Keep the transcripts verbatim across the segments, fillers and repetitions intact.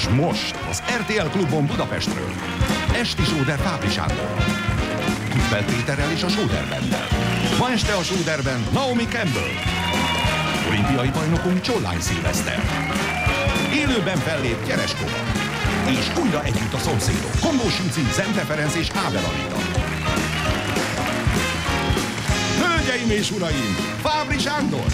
És most az er té el Klubon Budapestről esti sóder Fábri Sándor. Kutbel Péterrel és a sóderbennel. Ma este a sóderben Naomi Campbell. Olimpiai bajnokunk Csollány Szilveszter. Élőben fellép Gyereskova. És újra együtt a szomszédok. Kongós Juci, Zente Ferenc és Ábel Anita. Hölgyeim és uraim, Fábri Sándor!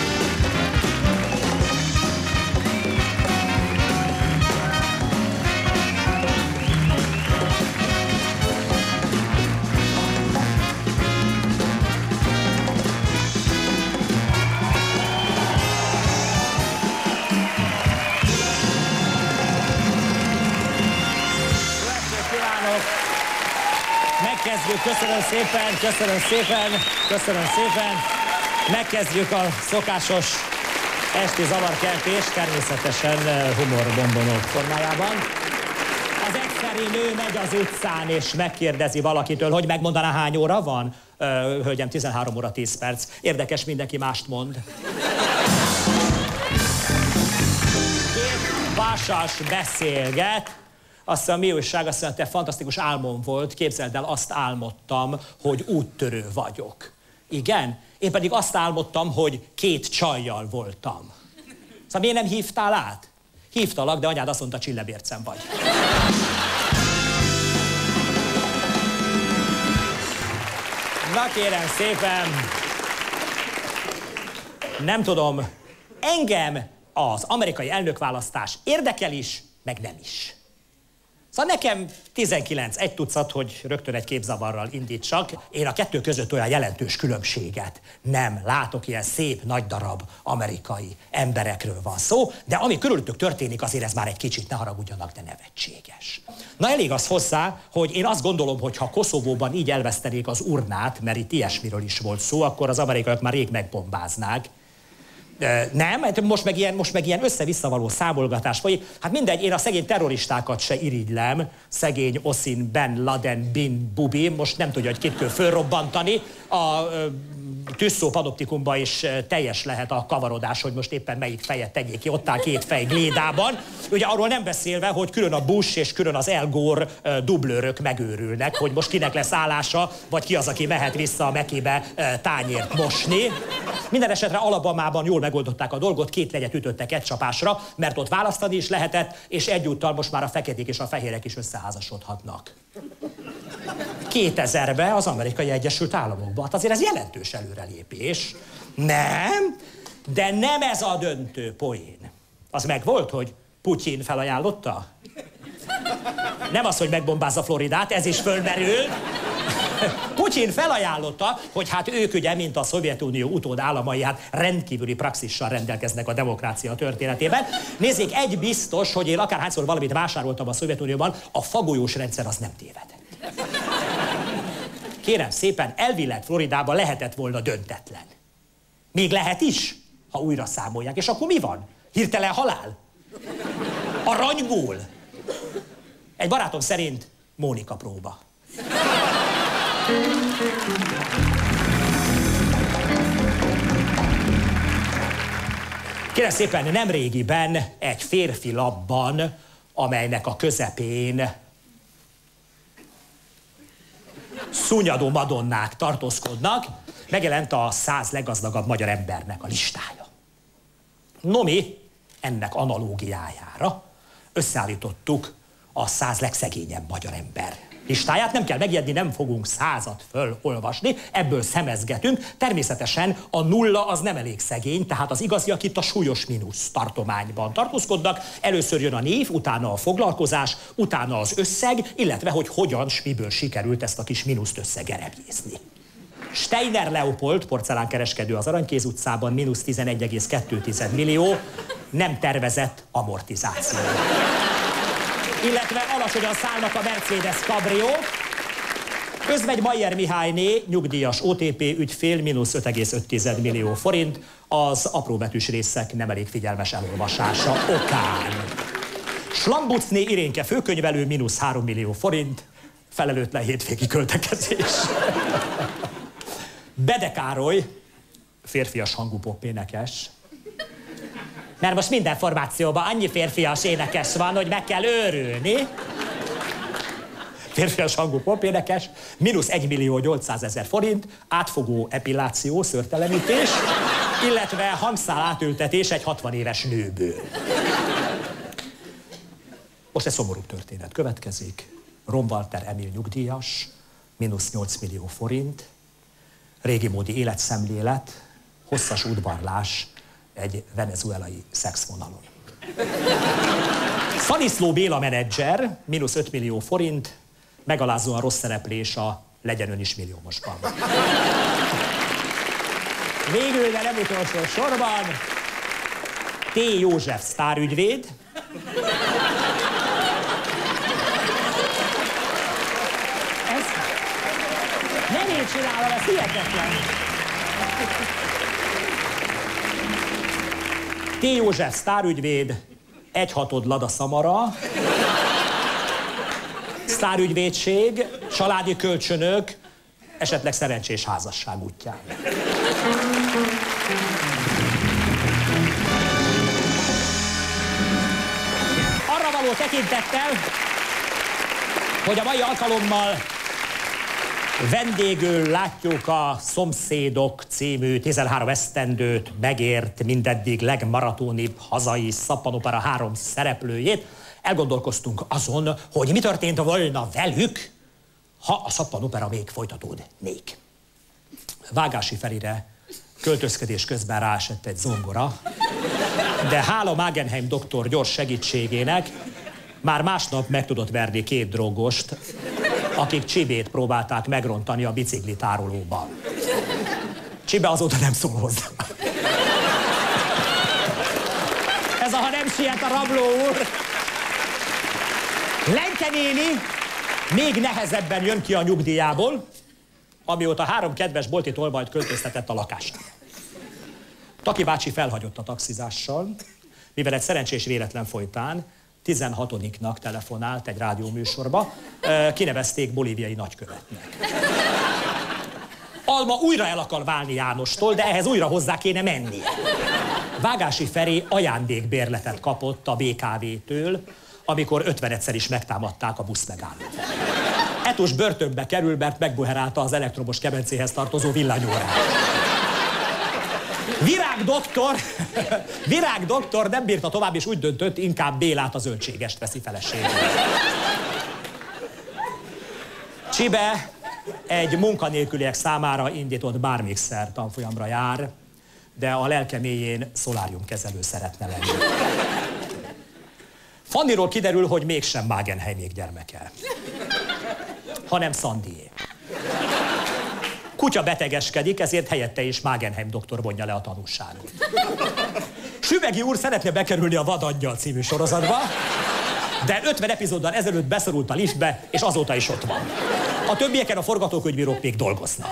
Megkezdjük, köszönöm szépen, köszönöm szépen, köszönöm szépen. Megkezdjük a szokásos esti zavarkeltést, természetesen humorbombonok formájában. Az egyszeri nő megy az utcán, és megkérdezi valakitől, hogy megmondaná, hány óra van? Ö, hölgyem, tizenhárom óra tíz perc. Érdekes, mindenki mást mond. Két pásas beszélget. Azt mondja, mi újság, azt mondja, te fantasztikus álmom volt, képzeld el, azt álmodtam, hogy úttörő vagyok. Igen? Én pedig azt álmodtam, hogy két csajjal voltam. Szóval miért nem hívtál át? Hívtalak, de anyád azt mondta, csillebércem vagy. Na kérem szépen, nem tudom, engem az amerikai elnökválasztás érdekel is, meg nem is. Szóval nekem tizenkilenc, egy tucat, hogy rögtön egy képzavarral indítsak. Én a kettő között olyan jelentős különbséget nem látok, ilyen szép, nagy darab amerikai emberekről van szó, de ami körülöttük történik, azért ez már egy kicsit, ne haragudjanak, de nevetséges. Na elég az hozzá, hogy én azt gondolom, hogy ha Koszovóban így elvesztenék az urnát, mert itt ilyesmiről is volt szó, akkor az amerikaiak már rég megbombáznák. Nem, most meg ilyen, most meg ilyen össze-visszavaló számolgatás folyik. Hát mindegy, én a szegény terroristákat se irigylem. Szegény Oszin Ben Laden Bin Bubi, most nem tudja, hogy kit kell fölrobbantani. A tűzszó panoptikumban is teljes lehet a kavarodás, hogy most éppen melyik fejet tegyék ki, ott áll két fej Glédában. Ugye arról nem beszélve, hogy külön a Bush és külön az Al Gore dublőrök megőrülnek, hogy most kinek lesz állása, vagy ki az, aki mehet vissza a mekébe tányért mosni. Minden esetre Alabamában jól megoldották a dolgot, két legyet ütöttek egy csapásra, mert ott választani is lehetett, és egyúttal most már a feketék és a fehérek is összeházasodhatnak. kétezerben az Amerikai Egyesült Államokban. Hát azért ez jelentős előrelépés. Nem, de nem ez a döntő poén. Az meg volt, hogy Putyin felajánlotta? Nem az, hogy megbombázza Floridát, ez is fölmerül. Putyin felajánlotta, hogy hát ők ugye, mint a Szovjetunió utódállamai, hát rendkívüli praxissal rendelkeznek a demokrácia történetében. Nézzék, egy biztos, hogy én akárhányszor valamit vásároltam a Szovjetunióban, a fagolyós rendszer az nem tévedett. Kérem szépen, elvileg Floridában lehetett volna döntetlen. Még lehet is, ha újra számolják. És akkor mi van? Hirtelen halál? Aranyból? Egy barátom szerint Mónika próba. Kérem szépen, nemrégiben egy férfi labban, amelynek a közepén szúnyadó madonnák tartózkodnak, megjelent a száz leggazdagabb magyar embernek a listája. No mi, ennek analógiájára összeállítottuk a száz legszegényebb magyar ember listáját. Nem kell megijedni, nem fogunk százat fölolvasni, ebből szemezgetünk. Természetesen a nulla az nem elég szegény, tehát az igaziak itt a súlyos mínusz tartományban tartózkodnak. Először jön a név, utána a foglalkozás, utána az összeg, illetve hogy hogyan, s miből sikerült ezt a kis mínuszt összegerebjézni. Steiner Leopold, porcelánkereskedő az Aranykéz utcában, mínusz tizenegy egész kettő millió, nem tervezett amortizáció. Illetve alacsonyan szállnak a Mercedes Cabrio. Közmegy Mayer Mihályné, nyugdíjas o té pé ügyfél, mínusz öt egész öt millió forint, az apróbetűs részek nem elég figyelmes elolvasása okán. Slambucné Irénke főkönyvelő, mínusz három millió forint, felelőtlen hétvégi költekezés. Bede Károly, férfias hangú popénekes, Mert most minden formációban annyi férfias énekes van, hogy meg kell őrülni. Férfias hangú popénekes, mínusz egymillió nyolcszázezer forint, átfogó epiláció, szőrtelenítés, illetve hangszál átültetés egy hatvan éves nőből. Most egy szomorú történet következik. Ron Walter Emil nyugdíjas, mínusz nyolc millió forint, régi módi életszemlélet, hosszas udvarlás egy venezuelai szexvonalon. Szaniszló Béla menedzser, mínusz öt millió forint, megalázóan rossz szereplés a Legyen ön is milliómosban. Végül, de nem utolsó sorban, T. József sztárügyvéd, ez nem én csinálom, ez hihetetlen. T. József sztárügyvéd, egyhatod Lada Szamara, sztárügyvédség, családi kölcsönök, esetleg szerencsés házasság útján. Arra való tekintettel, hogy a mai alkalommal vendégül látjuk a Szomszédok című tizenhárom esztendőt megért, mindeddig legmaratonibb hazai szappanopera három szereplőjét, elgondolkoztunk azon, hogy mi történt volna velük, ha a szappanopera még folytatódnék. Vágási Ferire költözködés közben ráesett egy zongora, de hála Magenheim doktor gyors segítségének már másnap meg tudott verni két drogost, akik Csibét próbálták megrontani a bicikli tárolóban. Csibe azóta nem szól hozzá. Ez a ha nem siet a rabló úr. Lenke néni még nehezebben jön ki a nyugdíjából, amióta három kedves bolti tolvajt költöztetett a lakásába. Taki bácsi felhagyott a taxizással, mivel egy szerencsés véletlen folytán tizenhatodiknak telefonált egy rádióműsorba, kinevezték bolíviai nagykövetnek. Alma újra el akar válni Jánostól, de ehhez újra hozzá kéne mennie. Vágási Feri ajándékbérletet kapott a bé ká vé-től, amikor ötvenedszer is megtámadták a buszmegállót. Etus börtönbe kerül, mert megbuherálta az elektromos kemencéhez tartozó villanyórát. Virág doktor, Virág doktor nem bírta tovább, és úgy döntött, inkább Bélát, a zöldségest veszi feleségül. Csibe egy munkanélküliek számára indított bármixer tanfolyamra jár, de a lelke mélyén szoláriumkezelő szeretne lenni. Fanniról kiderül, hogy mégsem Magenheimiék gyermeke, hanem Szandié. Kutya betegeskedik, ezért helyette is Magenheim doktor vonja le a tanúságot. Süvegi úr szeretne bekerülni a Vadangyal című sorozatba, de ötven epizóddal ezelőtt beszorult a liftbe, és azóta is ott van. A többieken a forgatókönyvírók még dolgoznak.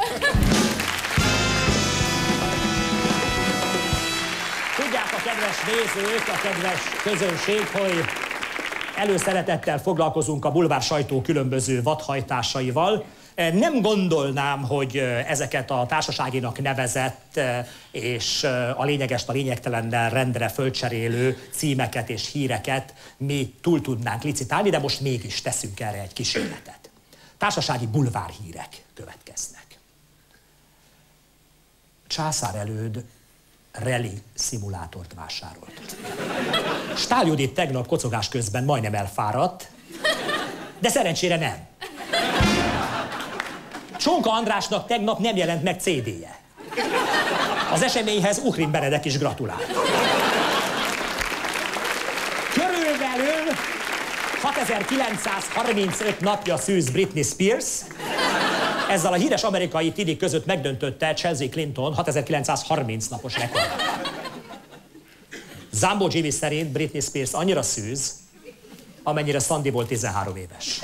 Tudják a kedves nézők, a kedves közönség, hogy előszeretettel foglalkozunk a bulvár sajtó különböző vadhajtásaival. Nem gondolnám, hogy ezeket a társaságinak nevezett és a lényegest a lényegtelennel rendre fölcserélő címeket és híreket mi túl tudnánk licitálni, de most mégis teszünk erre egy kísérletet. Társasági bulvárhírek következnek. Császár előd rally szimulátort vásárolt. Stál Judit tegnap kocogás közben majdnem elfáradt, de szerencsére nem. Csonka Andrásnak tegnap nem jelent meg cé dé-je. Az eseményhez Uhrin Benedek is gratulál. Körülbelül hatezer-kilencszázharmincöt napja szűz Britney Spears, ezzel a híres amerikai tinik között megdöntötte Chelsea Clinton hatezer-kilencszázharminc napos rekord. Zambo Jimmy szerint Britney Spears annyira szűz, amennyire Sandy volt tizenhárom éves.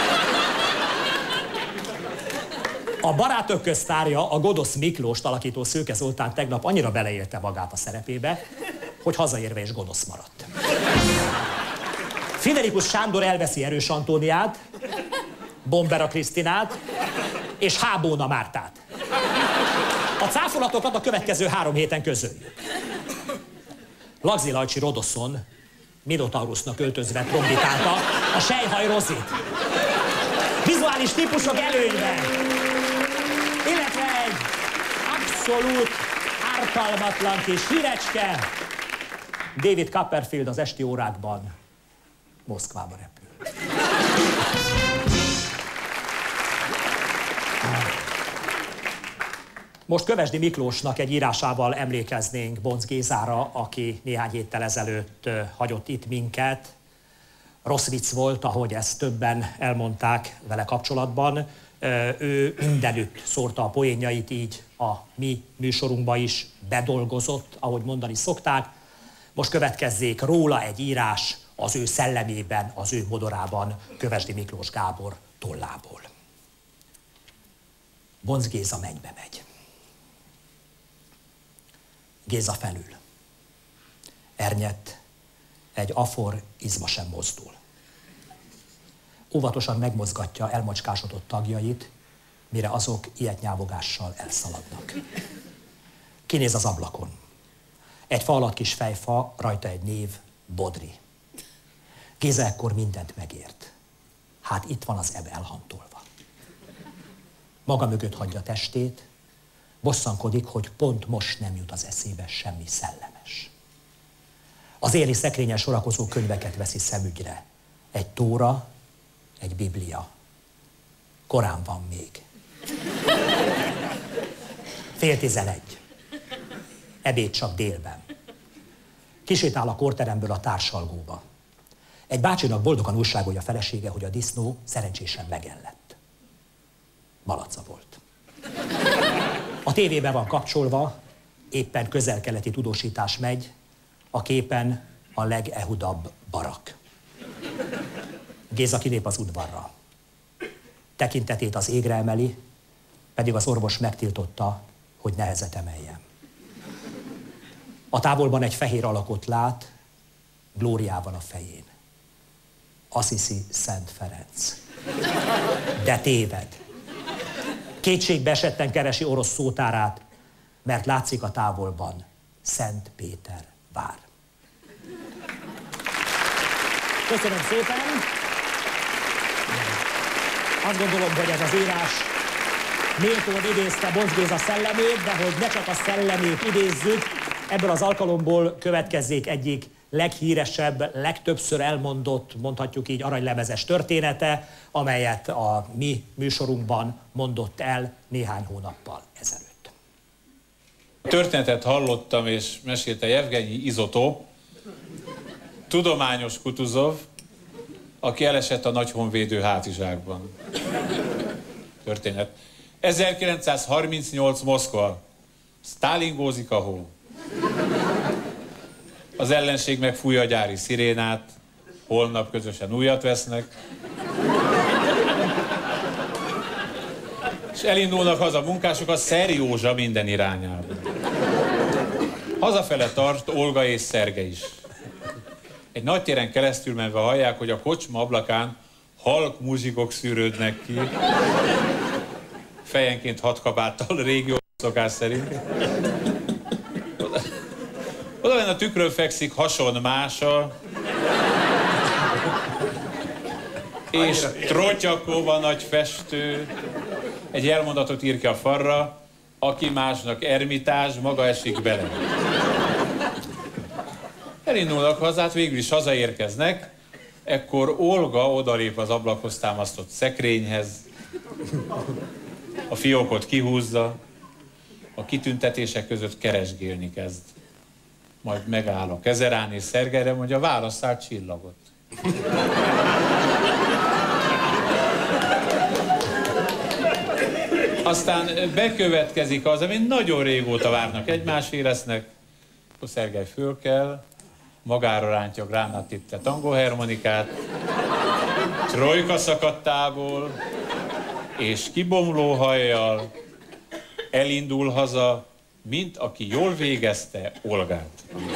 A Barátok köztárja, a Godosz Miklóst alakító Szőke Zoltán tegnap annyira beleélte magát a szerepébe, hogy hazaérve is gonosz maradt. Friderikus Sándor elveszi Erős Antóniát, Bombera Krisztinát és Hábóna Mártát. A cáfolatokat a következő három héten közöljük. Lagzi Lajcsi Rodoszon Minotaurusnak öltözve trombitálta a Sejhaj Rozit. Vizuális típusok előnyben, illetve egy abszolút ártalmatlan kis hírecske. David Copperfield az esti órákban Moszkvába repül. Most Kövesdi Miklósnak egy írásával emlékeznénk Bonc Gézára, aki néhány héttel ezelőtt hagyott itt minket. Rossz vicc volt, ahogy ezt többen elmondták vele kapcsolatban. Ő mindenütt szórta a poénjait, így a mi műsorunkba is bedolgozott, ahogy mondani szokták. Most következzék róla egy írás az ő szellemében, az ő modorában, Kövesdi Miklós Gábor tollából. Bonc Géza mennybe megy. Géza felül. Ernyett, egy afor izma sem mozdul. Óvatosan megmozgatja elmocskásodott tagjait, mire azok ilyetnyávogással elszaladnak. Kinéz az ablakon. Egy fa alatt kis fejfa, rajta egy név, Bodri. Géza ekkor mindent megért. Hát itt van az eb elhantolva. Maga mögött hagyja testét, bosszankodik, hogy pont most nem jut az eszébe semmi szellemes. Az éli szekrényen sorakozó könyveket veszi szemügyre. Egy tóra, egy biblia. Korán van még. Fél tizenegy. Ebéd csak délben. Kisétál a korteremből a társalgóba. Egy bácsinak boldogan újságolja a felesége, hogy a disznó szerencsésen megellett. Malaca volt. A tévébe van kapcsolva, éppen közel-keleti tudósítás megy, a képen a legehudabb barak. Géza kilép az udvarra. Tekintetét az égre emeli, pedig az orvos megtiltotta, hogy nehezet emeljen. A távolban egy fehér alakot lát, glóriával a fején. Azt hiszi Szent Ferenc. De téved. Kétségbe esetten keresi orosz szótárát, mert látszik a távolban Szent Péter vár. Köszönöm szépen! Azt gondolom, hogy ez az írás méltóan idézte Bonc Géza szellemét, de hogy ne csak a szellemét idézzük, ebből az alkalomból következzék egyik leghíresebb, legtöbbször elmondott, mondhatjuk így, aranylemezes története, amelyet a mi műsorunkban mondott el néhány hónappal ezelőtt. A történetet hallottam, és mesélte Jevgenyi Izotóp, tudományos Kutuzov, aki elesett a nagyhonvédő hátizsákban. Történet. ezerkilencszázharmincnyolc Moszkva. Sztálingózik a hó. Az ellenség megfújja a gyári szirénát, holnap közösen újat vesznek, és elindulnak haza munkások a Szerjózsa minden irányába. Hazafele tart Olga és Szerge is. Egy nagy téren keresztül menve hallják, hogy a kocsma ablakán halk muzsikok szűrődnek ki, fejenként hat kabáttal, régi szokás szerint. Oda benne a tükrön fekszik Hason Mása, és Trotyakova nagy festő egy elmondatot ír ki a falra, aki másnak ermitázs, maga esik bele. Elindulnak hazát, végül is hazaérkeznek, ekkor Olga odalép az ablakhoz támasztott szekrényhez, a fiókot kihúzza, a kitüntetések között keresgélni kezd. Majd megáll a kezerán és Szergelyre mondja, válasszál csillagot. Aztán bekövetkezik az, amit nagyon régóta várnak, egymásé lesznek. Akkor Szergely fölkel, magára rántja a gránáttitte tangóharmonikát, trojka szakadtából, és kibomló hajjal elindul haza, mint aki jól végezte Olgát.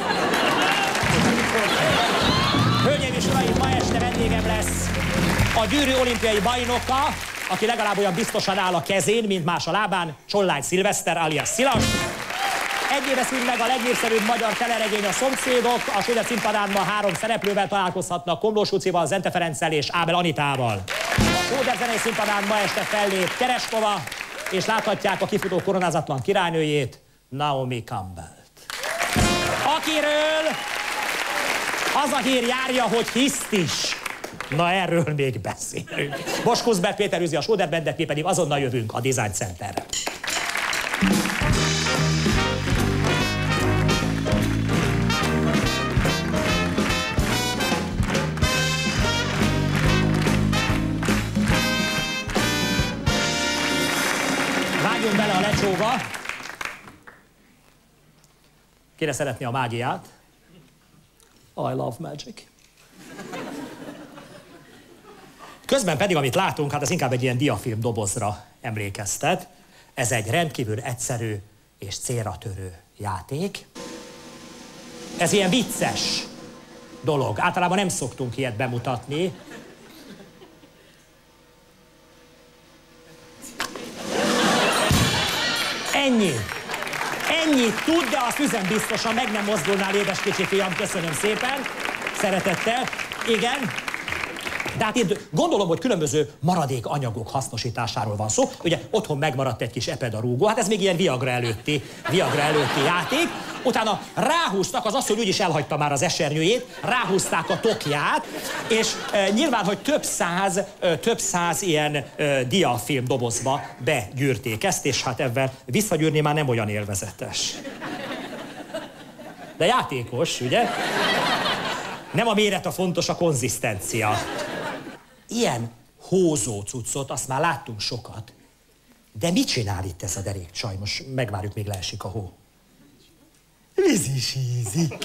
Hölgyeim és uraim, ma este vendégem lesz a gyűrű olimpiai bajnoka, aki legalább olyan biztosan áll a kezén, mint más a lábán, Csollány Szilveszter alias Szilas. egy éve szűnt meg a legnépszerűbb magyar teleregény A szomszédok. A Sóder színpadán ma három szereplővel találkozhatnak, Komlós Lucival, Zente Ferenccel és Ábel Anitával. A Sóder zenei színpadán ma este fellép Tereskova, és láthatják a kifutó koronázatlan királynőjét, Naomi Campbellt. Akiről az a hír járja, hogy hiszt is. Na, erről még beszélünk. Most Kuszbert Péter űzi a Sóder Bandet, mi pedig azonnal jövünk a Design Centerre. Vágjunk bele a lecsóba. Kire szeretné a mágiát? I love magic. Közben pedig, amit látunk, hát ez inkább egy ilyen diafilm dobozra emlékeztet. Ez egy rendkívül egyszerű és célra törő játék. Ez ilyen vicces dolog. Általában nem szoktunk ilyet bemutatni. Ennyi. Ennyit tud, de azt üzem biztosan, meg nem mozdulnál, édes kicsi fiam, köszönöm szépen. Szeretettel. Igen. De hát itt gondolom, hogy különböző maradék anyagok hasznosításáról van szó. Ugye otthon megmaradt egy kis epedarúgó, hát ez még ilyen Viagra előtti, Viagra előtti játék. Utána ráhúztak, az asszony úgyis elhagyta már az esernyőjét, ráhúzták a tokját, és e, nyilván, hogy több száz, e, több száz ilyen e, diafilm dobozba begyűrték ezt, és hát ebben visszagyűrni már nem olyan élvezetes. De játékos, ugye? Nem a méret a fontos, a konzisztencia. Ilyen hózó cuccot, azt már láttunk sokat. De mit csinál itt ez a derék csaj? Most megvárjuk, még leesik a hó. Vízisízik.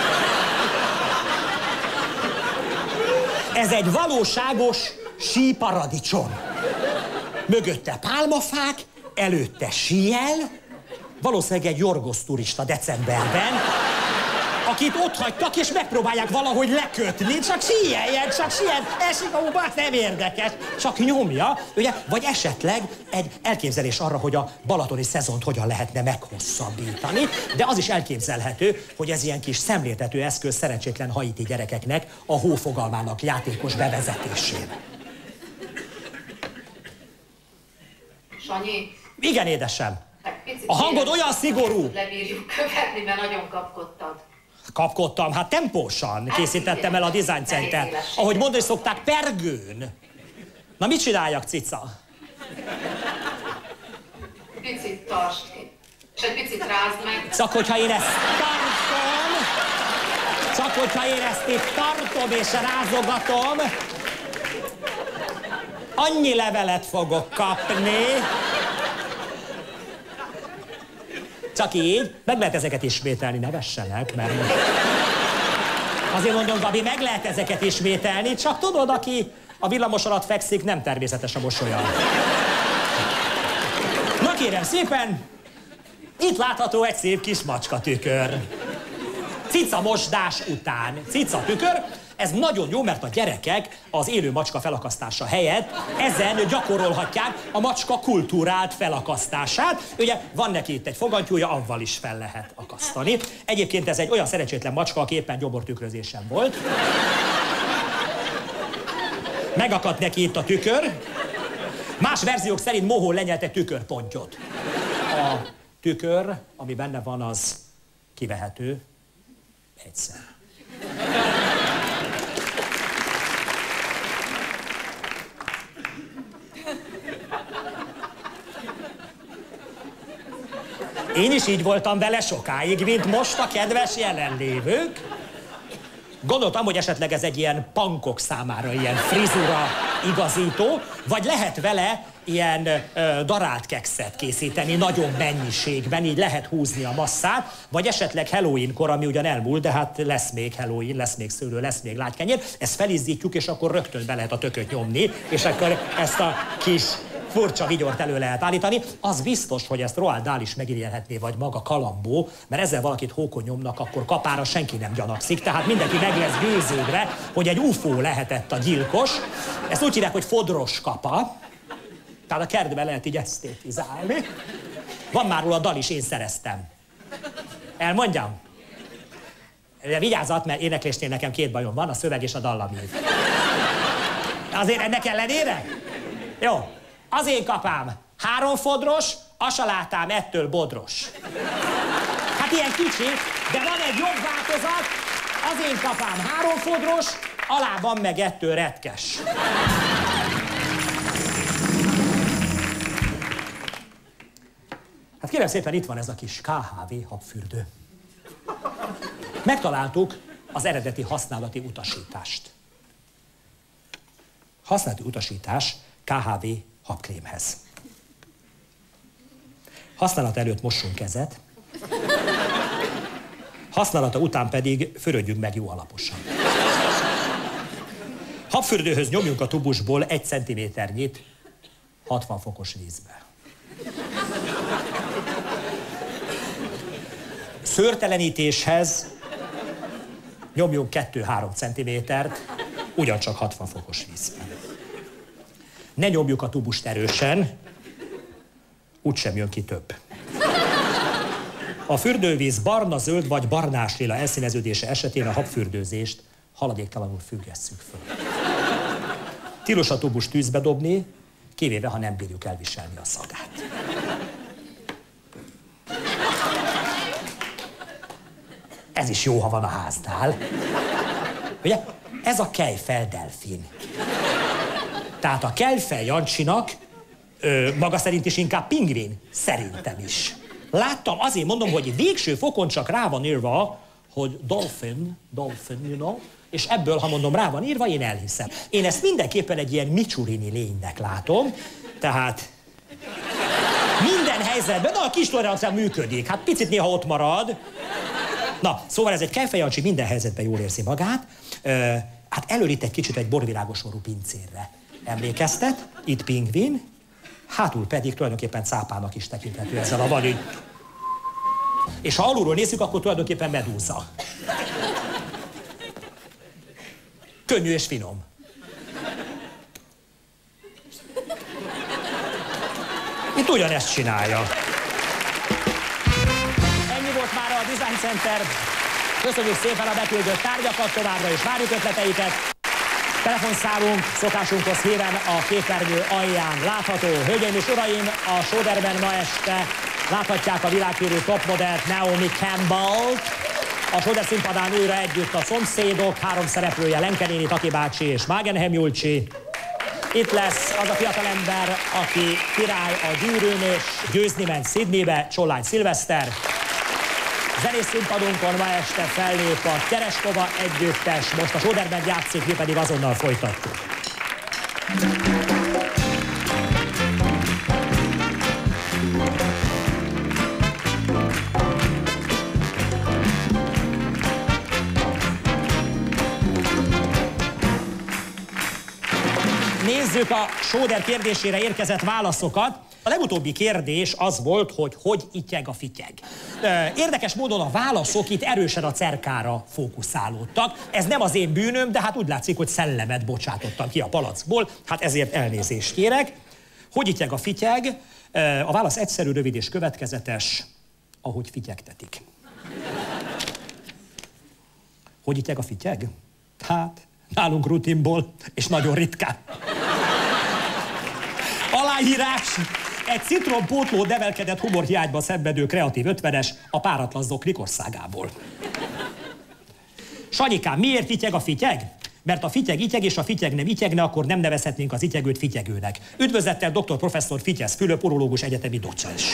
Ez egy valóságos síparadicsom. Mögötte pálmafák, előtte síel, valószínűleg egy Yorgos turista decemberben, akit ott hagytak, és megpróbálják valahogy lekötni, csak síeljen, csak síeljen, esik a hóba, hát nem érdekes, csak nyomja, ugye? Vagy esetleg egy elképzelés arra, hogy a balatoni szezont hogyan lehetne meghosszabbítani, de az is elképzelhető, hogy ez ilyen kis szemléltető eszköz szerencsétlen haiti gyerekeknek a hó fogalmának játékos bevezetésére. Sanyi? Igen, édesem. A hangod olyan szigorú. Lebírjuk követni, mert nagyon kapkodtad. Kapkodtam, hát tempósan készítettem el a Design Center. Ahogy mondani szokták, pergőn. Na, mit csináljak, cica? Picit tartsd ki. És egy picit rázd meg. Csak hogyha én ezt tartom, csak hogyha én ezt itt tartom és rázogatom, annyi levelet fogok kapni. Csak így, meg lehet ezeket ismételni, ne vessenek, mert most... Azért mondom, Gabi, meg lehet ezeket ismételni, csak tudod, aki a villamos alatt fekszik, nem természetes a mosolya. Na kérem szépen, itt látható egy szép kis macska tükör. Cica mosdás után. Cica tükör. Ez nagyon jó, mert a gyerekek az élő macska felakasztása helyett ezen gyakorolhatják a macska kultúrált felakasztását. Ugye van neki itt egy fogantyúja, avval is fel lehet akasztani. Egyébként ez egy olyan szerencsétlen macska, aki éppen gyobortükrözésen volt. Megakadt neki itt a tükör. Más verziók szerint mohó lenyelt egy tükörpontyot. A tükör, ami benne van, az kivehető egyszer. Én is így voltam vele sokáig, mint most a kedves jelenlévők. Gondoltam, hogy esetleg ez egy ilyen punkok számára ilyen frizura igazító, vagy lehet vele ilyen ö, darált kekszet készíteni nagyon mennyiségben, így lehet húzni a masszát, vagy esetleg Halloween-kor, ami ugyan elmúlt, de hát lesz még Halloween, lesz még szőlő, lesz még lágykenyér, ezt felizzítjuk, és akkor rögtön be lehet a tököt nyomni, és akkor ezt a kis furcsa vigyort elő lehet állítani. Az biztos, hogy ezt Roald Dahl is megirigyelhetné, vagy maga Kalambó, mert ezzel valakit hókon nyomnak, akkor kapára senki nem gyanakszik, tehát mindenki meg lesz győződve, hogy egy ufó lehetett a gyilkos. Ezt úgy hívják, hogy fodros kapa. Tehát a kertben lehet így esztétizálni. Van már róla dal is, én szereztem. Elmondjam? Vigyázzat, mert éneklésnél nekem két bajom van, a szöveg és a dallamív. Azért ennek ellenére? Jó. Az én kapám háromfodros, a salátám ettől bodros. Hát ilyen kicsi, de van egy jobb változat, az én kapám háromfodros, alában meg ettől retkes. Hát kérem szépen, itt van ez a kis ká há vé habfürdő. Megtaláltuk az eredeti használati utasítást. Használati utasítás ká há vé habkrémhez. Használat előtt mossunk kezet, használata után pedig fürödjünk meg jó alaposan. Habfürdőhöz nyomjunk a tubusból egy centiméternyit hatvan fokos vízbe. Szőrtelenítéshez nyomjunk kettő-három centimétert, ugyancsak hatvan fokos vízben. Ne nyomjuk a tubust erősen, úgysem jön ki több. A fürdővíz barna, zöld vagy barnás lila elszíneződése esetén a habfürdőzést haladéktalanul függesszük föl. Tilos a tubust tűzbe dobni, kivéve, ha nem bírjuk elviselni a szagát. Ez is jó, ha van a háznál. Ugye? Ez a kejfel-delfin. Tehát a Kejfel Jancsinak ö, maga szerint is inkább pingvin. Szerintem is. Láttam, azért mondom, hogy végső fokon csak rá van írva, hogy dolphin, dolphin, you know, és ebből, ha mondom, rá van írva, én elhiszem. Én ezt mindenképpen egy ilyen micsurini lénynek látom, tehát minden helyzetben, de a kis tolerancia működik, hát picit néha ott marad. Na, szóval ez egy Kejfel Jancsi minden helyzetben jól érzi magát. Ö, hát előtt egy kicsit egy borvirágos orrú pincérre emlékeztet, itt pingvin, hátul pedig tulajdonképpen cápának is tekinthető ezzel a valígy. És ha alulról nézzük, akkor tulajdonképpen medúza. Könnyű és finom. Itt ugyanezt csinálja. Ennyi volt már a Design Center. Köszönjük szépen a beküldött tárgyakat, továbbra is várjuk ötleteiket. Telefonszámunk szokásunkhoz híven a képernyő alján látható. Hölgyeim és uraim, a Sóderben ma este láthatják a világhírű topmodellt Naomi Campbell-t. A Sóder színpadán újra együtt a Szomszédok, három szereplője Lenke néni, Taki bácsi és Wagenheim Julcsi. Itt lesz az a fiatalember, aki király a gyűrűn és győzni ment Sydneybe, Csollány Szilveszter. Zenész színpadunkon ma este fellép a Tereskova együttes, most a Sóderben játszik, mi pedig azonnal folytatjuk. Nézzük a Sóder kérdésére érkezett válaszokat. A legutóbbi kérdés az volt, hogy hogy ityeg a fityeg. Érdekes módon a válaszok itt erősen a cerkára fókuszálódtak. Ez nem az én bűnöm, de hát úgy látszik, hogy szellemet bocsátottam ki a palackból, hát ezért elnézést kérek. Hogy ityeg a fityeg? A válasz egyszerű, rövid és következetes, ahogy fityegtetik. Hogy ityeg a fityeg? Hát, nálunk rutinból, és nagyon ritkán. Aláírás! Egy citrompótló nevelkedett humorhiányba szenvedő kreatív ötvenes a páratlan zoknik országából. Sanyikám, miért ityeg a fityeg? Mert a fityeg ityeg, és a fityeg nem ityegne, akkor nem nevezhetnénk az ityegőt fityegőnek. Üdvözlettel doktor professzor Fityesz Fülöp, urológus egyetemi docens.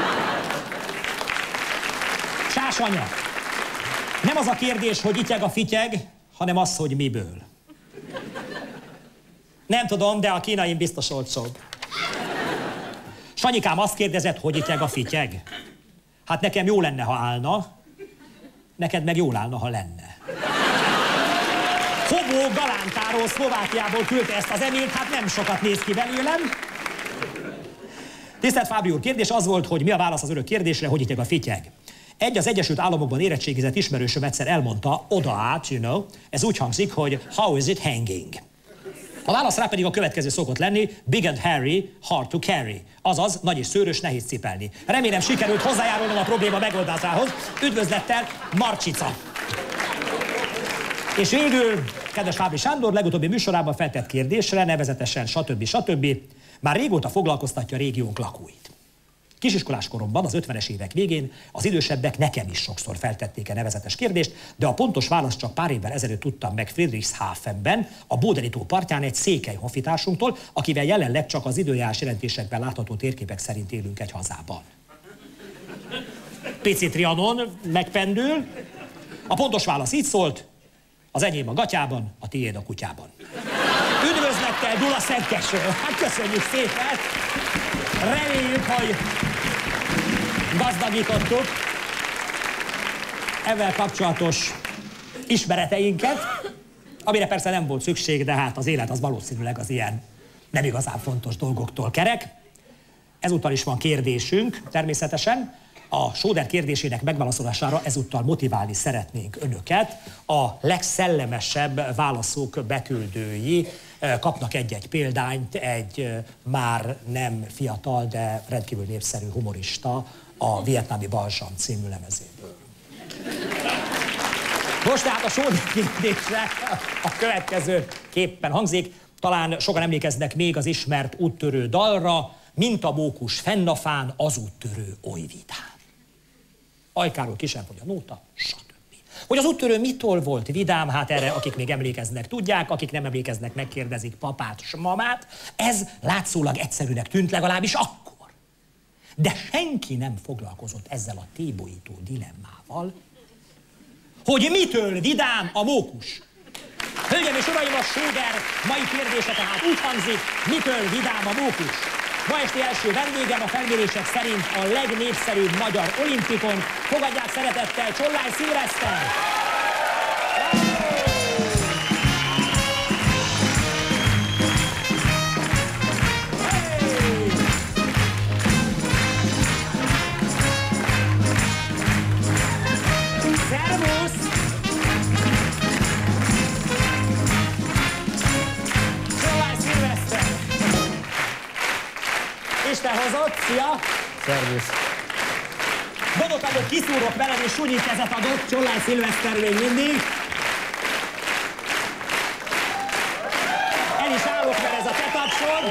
Sás anya, nem az a kérdés, hogy ityeg a fityeg, hanem az, hogy miből. Nem tudom, de a kínain biztos olcsóbb. Sanyikám azt kérdezett, hogy ityeg a fityeg. Hát nekem jó lenne, ha állna, neked meg jól állna, ha lenne. Hobó Galántáról, Szlovákiából küldte ezt az eményt, hát nem sokat néz ki belőlem. Tisztelt Fábri úr, kérdés az volt, hogy mi a válasz az örök kérdésre, hogy ityeg a fityeg. Egy az Egyesült Államokban érettségizett ismerősöm egyszer elmondta, oda át, you know, ez úgy hangzik, hogy how is it hanging? A válasz rá pedig a következő szokott lenni, big and hairy, hard to carry. Azaz, nagy és szőrös, nehéz cipelni. Remélem sikerült hozzájárulnom a probléma megoldásához. Üdvözlettel, Marcsica! És végül, kedves Fábri Sándor legutóbbi műsorában feltett kérdésre, nevezetesen stb. stb. Már régóta foglalkoztatja a régiónk lakóit. Kisiskolás koromban, az ötvenes évek végén az idősebbek nekem is sokszor feltették a nevezetes kérdést, de a pontos választ csak pár évvel ezelőtt tudtam meg Friedrichshafenben, a Bódeni tó partján egy székely honfitársunktól, akivel jelenleg csak az időjárás jelentésekben látható térképek szerint élünk egy hazában. Pici Trianon megpendül. A pontos válasz így szólt: az enyém a gatyában, a tiéd a kutyában. Üdvözlettel, Dula Szenteső! Hát köszönjük szépen! Reméljük, hogy gazdagítottuk ezzel kapcsolatos ismereteinket, amire persze nem volt szükség, de hát az élet az valószínűleg az ilyen nem igazán fontos dolgoktól kerek. Ezúttal is van kérdésünk, természetesen. A Sóder kérdésének megválaszolására ezúttal motiválni szeretnénk önöket. A legszellemesebb válaszok beküldői kapnak egy-egy példányt egy már nem fiatal, de rendkívül népszerű humorista a Vietnámi Balzsam című lemezéből. Most tehát a Sóder kérdésre a következő képpen hangzik. Talán sokan emlékeznek még az ismert úttörő dalra, mint a mókus fenn a fán, az úttörő oly vidám. Ajkáról ki sem fogy a nóta, stb. Hogy az úttörő mitől volt vidám, hát erre akik még emlékeznek tudják, akik nem emlékeznek megkérdezik papát s mamát. Ez látszólag egyszerűnek tűnt legalábbis akkor. De senki nem foglalkozott ezzel a tébolyító dilemmával, hogy mitől vidám a mókus. Hölgyeim és uraim, a Sóder mai kérdése tehát úgy hangzik, mitől vidám a mókus. Ma esti első vendégem a felmérések szerint a legnépszerűbb magyar olimpikon. Fogadják szeretettel Csollány Szilveszter! Szervusz! Csollány Szilveszter! Isten hozott, szia! Szervusz! Gondoltam, hogy kiszúrok veled és sunyi kezet adott, Csollány Szilveszter még mindig. El is állok, mert ez a te tapsod.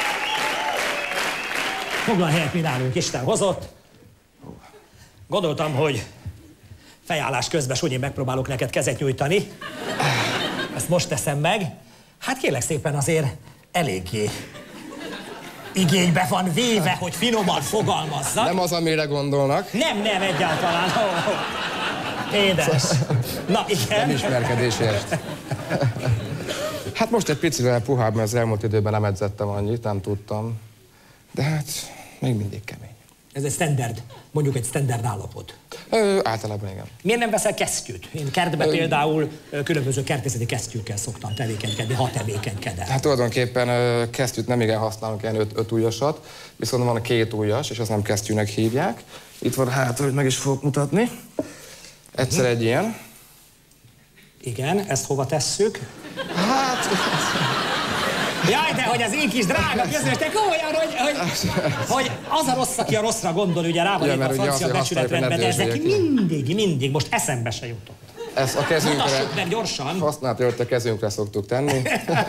Foglalj helyet, mi nálunk, Isten hozott. Gondoltam, hogy fejállás közben sunyi megpróbálok neked kezet nyújtani. Ezt most teszem meg. Hát kérlek szépen azért eléggé igénybe van véve, hogy finoman fogalmazzak. Nem az, amire gondolnak. Nem, nem, egyáltalán. Oh, oh. Édes. Na, igen. Nem ismerkedésért. Hát most egy picivel puhább, mert az elmúlt időben nem edzettem annyit, nem tudtam. De hát még mindig kemény. Ez egy standard, mondjuk egy standard állapot. Ö, általában igen. Miért nem veszel kesztyűt? Én kertben Ö... például különböző kertészeti kesztyűkkel szoktam tevékenykedni, ha tevékenykedem. Hát tulajdonképpen kesztyűt nem igen használunk, ilyen öt, öt ujjasat, viszont van a két ujjas, és azt nem kesztyűnek hívják. Itt van hátra, hogy meg is fogok mutatni. Egyszer egy ilyen. Igen, ezt hova tesszük? Hát... Jaj, de hogy az én kis drága közöttek olyan, hogy, hogy, hogy az a rossz, aki a rosszra gondol, ugye rá van a francia becsületrendben, de ezek mindig, mindig, most eszembe se jutott. Ezt a kezünkre... Mutassuk meg gyorsan. Használt ölt a kezünkre szoktuk tenni.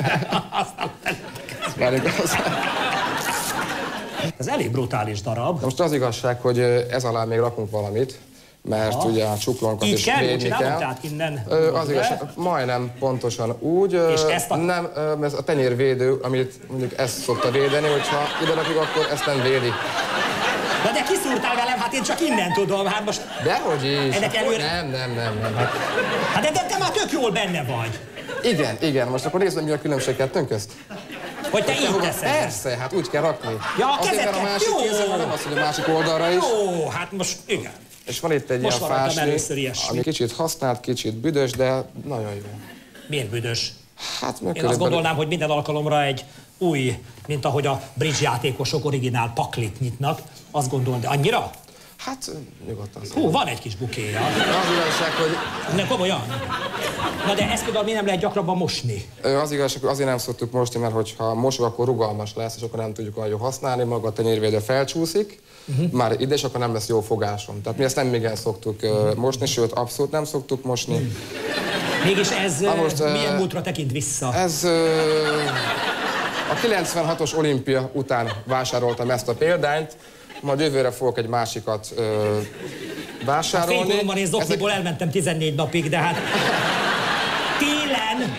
Ez elég brutális darab. Most az igazság, hogy ez alá még rakunk valamit, mert ha. ugye a csuklónkat is védni kell. Tehát innen Ö, az igazság, majdnem pontosan úgy. És ezt a... Nem, ez a tenyérvédő, amit mondjuk ezt szokta védeni, hogyha ide rakjuk, akkor ezt nem védi. Na de kiszúrtál velem, hát én csak innen tudom, hát most... Dehogy is. Ennek előre... Nem, nem, nem, nem. Hát, hát de, de te már tök jól benne vagy. Igen, igen. Most akkor nézd meg, mi a különbség kettőnk közt. Hogy te így teszed. Persze, hát úgy kell rakni. Ja, a kezeket, a másik kézzel, nem az, hogy a másik oldalra is. Jó, hát most igen. És van itt egy most ilyen fásni, ami kicsit használt, kicsit büdös, de nagyon jó. Miért büdös? Hát, én azt gondolnám, hogy minden alkalomra egy új, mint ahogy a bridge játékosok originál paklit nyitnak. Azt gondolom, de annyira? Hát, nyugodtan. Hú, van egy kis bukéja. Az igazság, hogy... Ne, komolyan? Na de ezt például mi nem lehet gyakrabban mosni? Az igazság, azért nem szoktuk mosni, mert hogyha mosok, akkor rugalmas lesz, és akkor nem tudjuk olyan jól használni, maga a tenyérvédő felcsúszik, uh-huh. már ide, és akkor nem lesz jó fogásom. Tehát mi ezt nem igen szoktuk uh, mosni, sőt, abszolút nem szoktuk mosni. Uh-huh. Mégis ez Na most, milyen múltra tekint vissza? Ez uh, a kilencvenhatos olimpia után vásároltam ezt a példányt, majd jövőre fogok egy másikat uh, vásárolni. A fénykoromban és zokniból Ezek... elmentem tizennégy napig, de hát télen,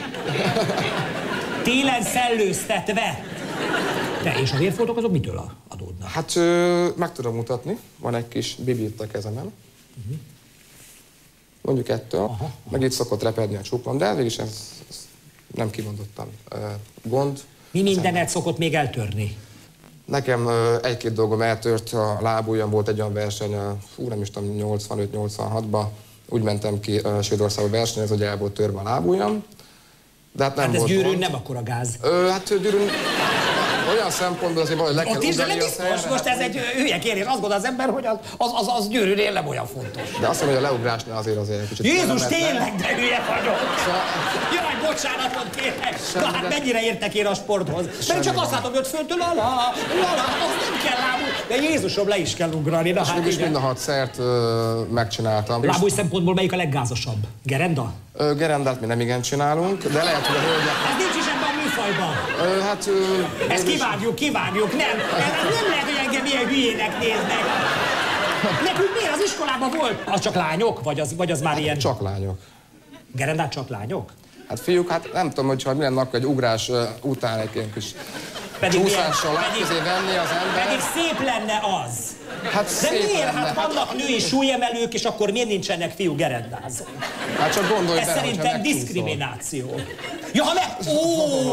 télen szellőztetve. Te és a vérfoltok azok mitől adódnak? Hát ö, meg tudom mutatni, van egy kis bibi itt a kezemen. Uh-huh. Mondjuk ettől, aha, meg itt szokott repedni a csuplan, de végig ez, ez nem kimondottan uh, gond. Mi mindenet szokott még eltörni? Nekem uh, egy-két dolgom eltört, a lábujjam volt egy olyan verseny, uh, fú, nem is tudom, nyolcvanöt nyolcvanhatban, úgy mentem ki uh, Svédországba versenyezni, hogy el volt törve a lábujjam. De hát nem hát ez volt Győrűn gond. Nem akkora gáz. Ö, hát Győrűn olyan szempontból azért valahogy le kell ugrani a biztos, most ez egy hülye kérés. Azt gondol az ember, hogy az, az, az, az Győrűnél nem olyan fontos. De azt mondom, hogy a leugrásnál azért azért egy kicsit... Jézus, tényleg, de hülye vagyok! Szóval... Jaj, bocsánatot kérek! Na hát mennyire értek én a sporthoz? Mert csak azt látom, hogy ott föntől ala, ala, az nem kell lábú. De Jézusom, le is kell ugrani. Na, hát és mind a hat szert ö, megcsináltam. Lábúj szempontból melyik a leggázosabb? Gerenda? Ö, gerendát mi nem igen csinálunk, de lehet, hogy a hölgyek... Ez nincs is ebben a műfajban. Ö, hát... Ö, Ezt kivágjuk, kivágjuk, nem. Ez nem lehet, hogy engem ilyen hülyének néznek. Nekünk miért az iskolában volt? Az csak lányok? Vagy az, vagy az már hát ilyen... Csak lányok. Gerendát csak lányok? Hát fiúk, hát nem tudom, hogyha minden nap egy ugrás uh, után egy ilyen kis pedig csúszással láb közé venni az ember. Pedig szép lenne az. Hát de szép miért? lenne. Hát vannak női súlyemelők, és akkor miért nincsenek fiú gerendázók? Hát csak gondolj Ez bele, szerintem diszkrimináció. Ja, ha meg... Ó!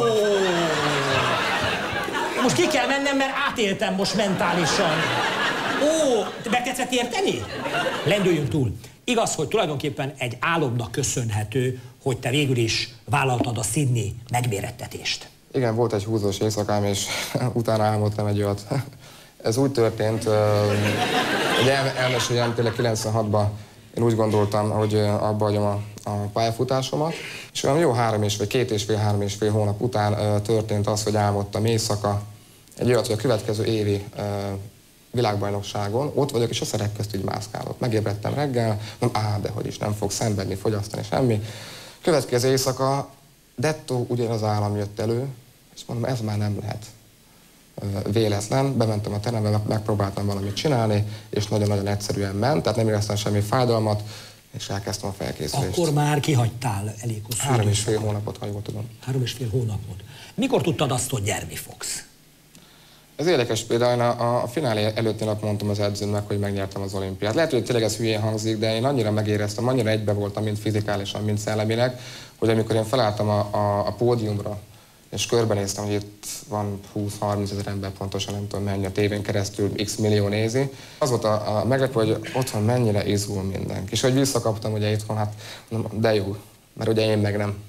Most ki kell mennem, mert átéltem most mentálisan. Ó, meg tetszett érteni? Lendüljünk túl. Igaz, hogy tulajdonképpen egy álomnak köszönhető, hogy te végül is vállaltad a Sydney megmérettetést. Igen, volt egy húzós éjszakám, és utána álmodtam egy olyat. Ez úgy történt, hogy el, elmeséljem, tényleg kilencvenhatban én úgy gondoltam, hogy abba hagyom a, a pályafutásomat, és olyan jó három és fél, két és fél, három és fél hónap után történt az, hogy álmodtam éjszaka egy olyat, hogy a következő évi világbajnokságon ott vagyok, és a szerek közt így mászkálok. Megébredtem reggel, mondom, á, de hogy is, nem fog szenvedni, fogyasztani, semmi. Következő éjszaka dettó ugyanaz állam jött elő, és mondom, ez már nem lehet véletlen. Bementem a terembe, megpróbáltam valamit csinálni, és nagyon-nagyon egyszerűen ment, tehát nem éreztem semmi fájdalmat, és elkezdtem a felkészülést. Akkor már kihagytál elég hosszú Három és fél hónapot, ha jól tudom. Három és fél hónapot. Mikor tudtad azt, hogy nyerni fogsz? Ez érdekes például, a, a finálé előtti nap mondtam az edzőnek, hogy megnyertem az olimpiát. Lehet, hogy tényleg ez hülyén hangzik, de én annyira megéreztem, annyira egybe voltam, mind fizikálisan, mind szellemileg, hogy amikor én felálltam a, a, a pódiumra, és körbenéztem, hogy itt van húsz-harminc ezer ember, pontosan nem tudom mennyi, a tévén keresztül x millió nézi. Az volt a, a meglepő, hogy otthon mennyire izgul mindenki. És hogy visszakaptam ugye itthon, hát de jó, mert ugye én meg nem.